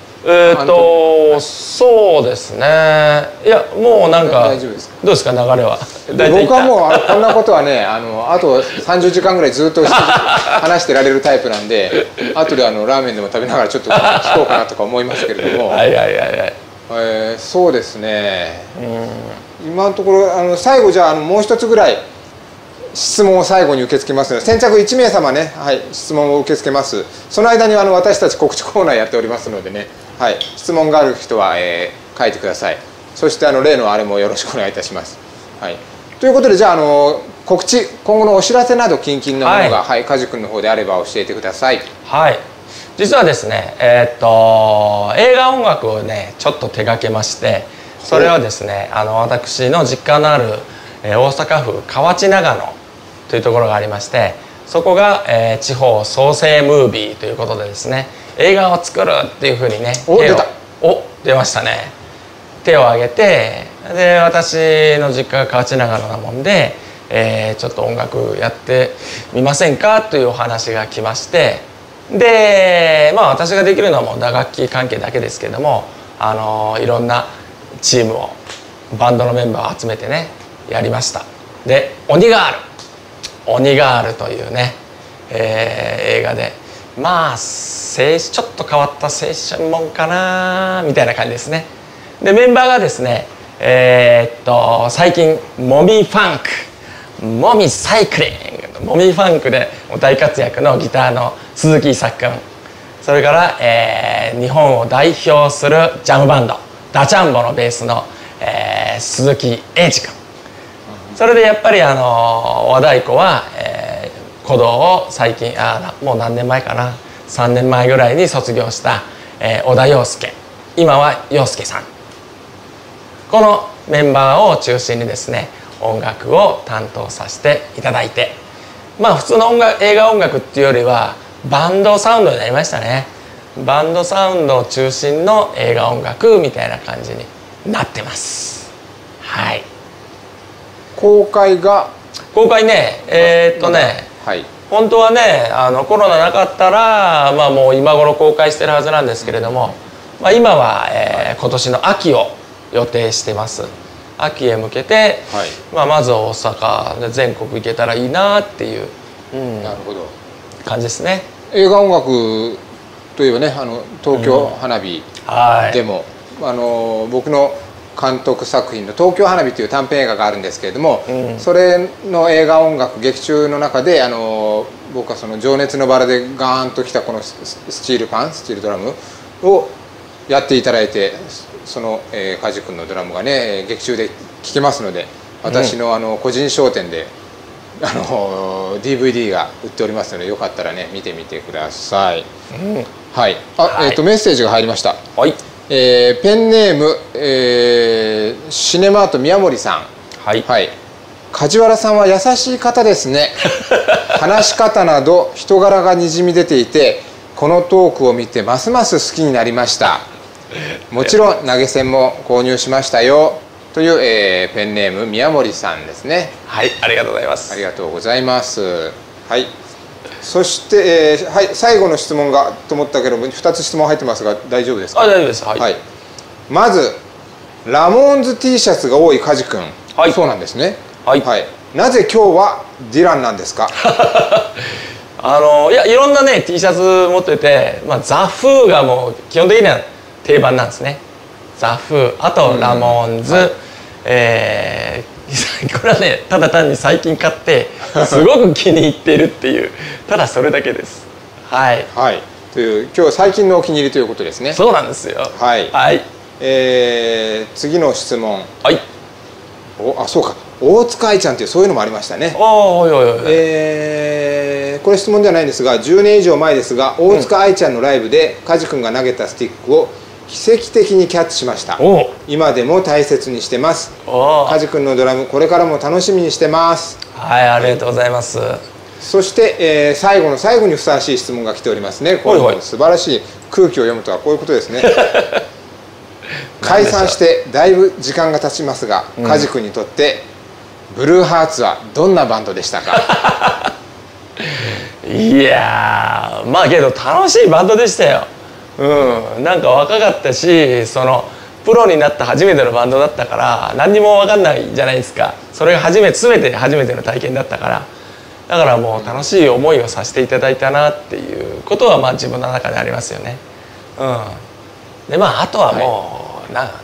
Speaker 2: そうですね。いやもうなんか
Speaker 1: 大丈夫ですか。
Speaker 2: どうですか流れは。
Speaker 1: 僕はもうこんなことはねあと30時間ぐらいずっと話してられるタイプなんで後でラーメンでも食べながらちょっと聞こうかなとか思いますけれども。はいはいはいはい。そうですね。今のところ最後じゃあもう一つぐらい質問を最後に受け付けますので先着1名様ね、はい、質問を受け付けます。その間に私たち告知コーナーやっておりますのでね、はい、質問がある人は、書いてください。そして例のあれもよろしくお願いいたします。はい、ということでじゃあ告知今後のお知らせなど近々のものが、はい、梶君の方であれば教えてください。はい。
Speaker 2: 実はですね映画音楽をねちょっと手掛けましてそれはですね私の実家のある大阪府河内長野というところがありましてそこが地方創生ムービーということでですね映画を作るっていうふうにね出ましたね。手を挙げてで私の実家が河内長野なもんで、ちょっと音楽やってみませんかというお話が来ましてでまあ私ができるのはもう打楽器関係だけですけれどもいろんなチームをバンドのメンバーを集めてねやりました。で「鬼ガール」というね、映画でまあちょっと変わった青春もんかなみたいな感じですね。でメンバーがですね最近モミファンクモミサイクリングモミファンクで大活躍のギターの鈴木伊作君それから、日本を代表するジャムバンドダチャンボのベースの、鈴木英二君それでやっぱり和太鼓は、鼓動を最近もう何年前かな3年前ぐらいに卒業した、小田洋介今は洋介さんこのメンバーを中心にですね音楽を担当させていただいてまあ普通の映画音楽っていうよりはバンドサウンドになりましたね。バンドサウンドを中心の映画音楽みたいな感じになってます。はい。
Speaker 1: 公開ね
Speaker 2: はい、本当はねコロナなかったらまあもう今頃公開してるはずなんですけれども、まあ、今は、今年の秋を予定してます。秋へ向けて、はいまあ、まず大阪で全国行けたらいいなっていう、
Speaker 1: なるほど
Speaker 2: 感じですね。
Speaker 1: 映画音楽といえばね東京花火でも、僕の監督作品の「東京花火」という短編映画があるんですけれども、それの映画音楽劇中の中で僕はその「情熱のバラ」でガーンときたこのスチールドラムをやっていただいてその梶君のドラムがね劇中で聴けますので私の個人商店でDVD が売っておりますのでよかったらね見てみてください。はい。メッセージが入りました。はい。ペンネーム、シネマート宮森さん。はい。はい。梶原さんは優しい方ですね。話し方など人柄がにじみ出ていてこのトークを見てますます好きになりました。もちろん投げ銭も購入しましたよ。 という、ペンネーム宮森さんですね。
Speaker 2: はい、ありがとうございます。
Speaker 1: ありがとうございます。はい。そして、はい、最後の質問がと思ったけども、2つ質問入ってますが大丈夫ですか？
Speaker 2: 大丈夫です。はい。
Speaker 1: はい、まずラモーンズ T シャツが多い梶君、はい、そうなんですね。はい、はい、なぜ今日はディランなんですか？
Speaker 2: いや、いろんなね T シャツ持ってて、まあ、ザ・フーがもう基本的には定番なんですね。ザ・フー、あとラモーンズ、はい、これはねただ単に最近買ってすごく気に入っているっていうただそれだけです。はい、
Speaker 1: はい、という今日最近のお気に入りということですね。
Speaker 2: そうなんですよ。
Speaker 1: はい、
Speaker 2: はい、
Speaker 1: 次の質問。
Speaker 2: はい。
Speaker 1: あ、そうか、大塚愛ちゃんっていうそういうのもありましたね。
Speaker 2: おいおいおい。
Speaker 1: これ質問ではないんですが、10年以上前ですが大塚愛ちゃんのライブで梶君が投げたスティックを奇跡的にキャッチしました。今でも大切にしてます。梶君のドラムこれからも楽しみにしてます。
Speaker 2: はい、ありがとうございます。
Speaker 1: そして、最後の最後にふさわしい質問が来ておりますね。これ素晴らしい空気を読むとはこういうことですね。解散してだいぶ時間が経ちますが、梶君にとってブルーハーツはどんなバンドでしたか？
Speaker 2: いやー、まあけど楽しいバンドでしたよ。なんか若かったし、そのプロになった初めてのバンドだったから何にも分かんないじゃないですか。それが全て初めての体験だったから、だからもう楽しい思いをさせていただいたなっていうことはまあ自分の中でありますよね。でまああとはもう、はい、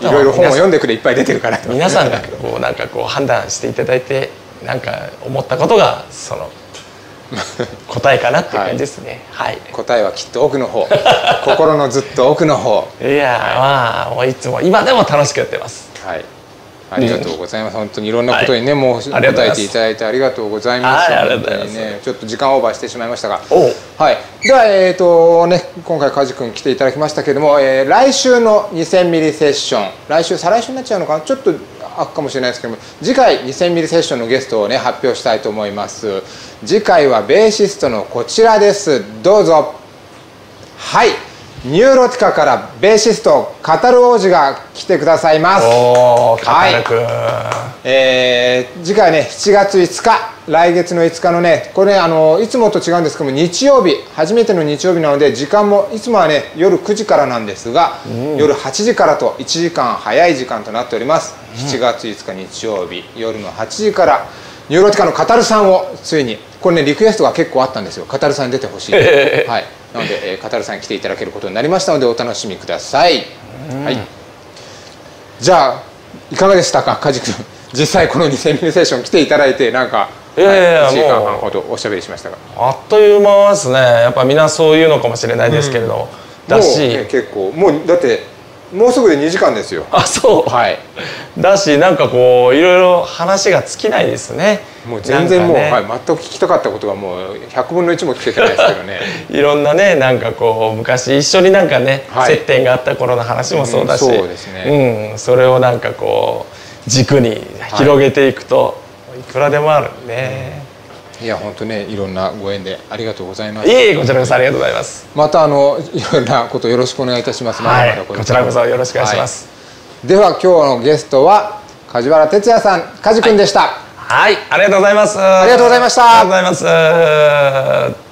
Speaker 1: いろいろ本を読んでくれいっぱい出てるから
Speaker 2: 皆さんがこうなんかこう判断していただいてなんか思ったことがその答えかなっていう感じですね。はい、
Speaker 1: 答えはきっと奥の方、心のずっと奥の方。
Speaker 2: いや、まあもういつも今でも楽しくやってます。
Speaker 1: はい、ありがとうございます。本当にいろんなことにね、もう答えていただいてありがとうございます。本当にね、ちょっと時間オーバーしてしまいましたが、はい。ではね、今回梶君来ていただきましたけれども、来週の2000ミリセッション、来週再来週になっちゃうのかな、ちょっと開くかもしれないですけども、次回2000ミリセッションのゲストをね発表したいと思います。次回はベーシストのこちらです。どうぞ。はい、ニューロティカからベーシストカタル王子が来てくださいます。
Speaker 2: カタル君、
Speaker 1: 次回ね7月5日、来月の5日のね、これねいつもと違うんですけども日曜日、初めての日曜日なので時間もいつもはね夜9時からなんですが、夜8時からと1時間早い時間となっております。7月5日日曜日夜の8時からニューロティカのカタルさんをついに、これねリクエストが結構あったんですよ。カタルさんに出てほしい。はい、なので、カタルさんに来ていただけることになりましたのでお楽しみください。はい、じゃあいかがでしたか梶君、実際この2000ミリセッション来ていただいて、なんか1時間半ほどおしゃべりしましたが、
Speaker 2: あっという間ですね。やっぱみんなそういうのかもしれないですけれど、だし、
Speaker 1: ね、結構もうだってもうすぐで2時間ですよ。
Speaker 2: あ、そう。はい。だしなんかこういろいろ話が尽きないですね。
Speaker 1: もう全然もう、はい、全く聞きたかったことがもう100分の1も聞けてないですけどね。
Speaker 2: いろんなね、なんかこう昔一緒になんかね、接点があった頃の話もそうだし、そうですね。それをなんかこう軸に広げていくと、いくらでもあるね。
Speaker 1: いや本当ね、いろんなご縁でありがとうございます。
Speaker 2: いえ、こちらこそありがとうございます。
Speaker 1: またいろんなことよろしくお願いいたします。
Speaker 2: はい、こちらこそよろしくお願いします。
Speaker 1: では今日のゲストは梶原哲也さん、梶君でした。
Speaker 2: はい、ありがとうございます。
Speaker 1: ありがとうございました。
Speaker 2: ありがとうございます。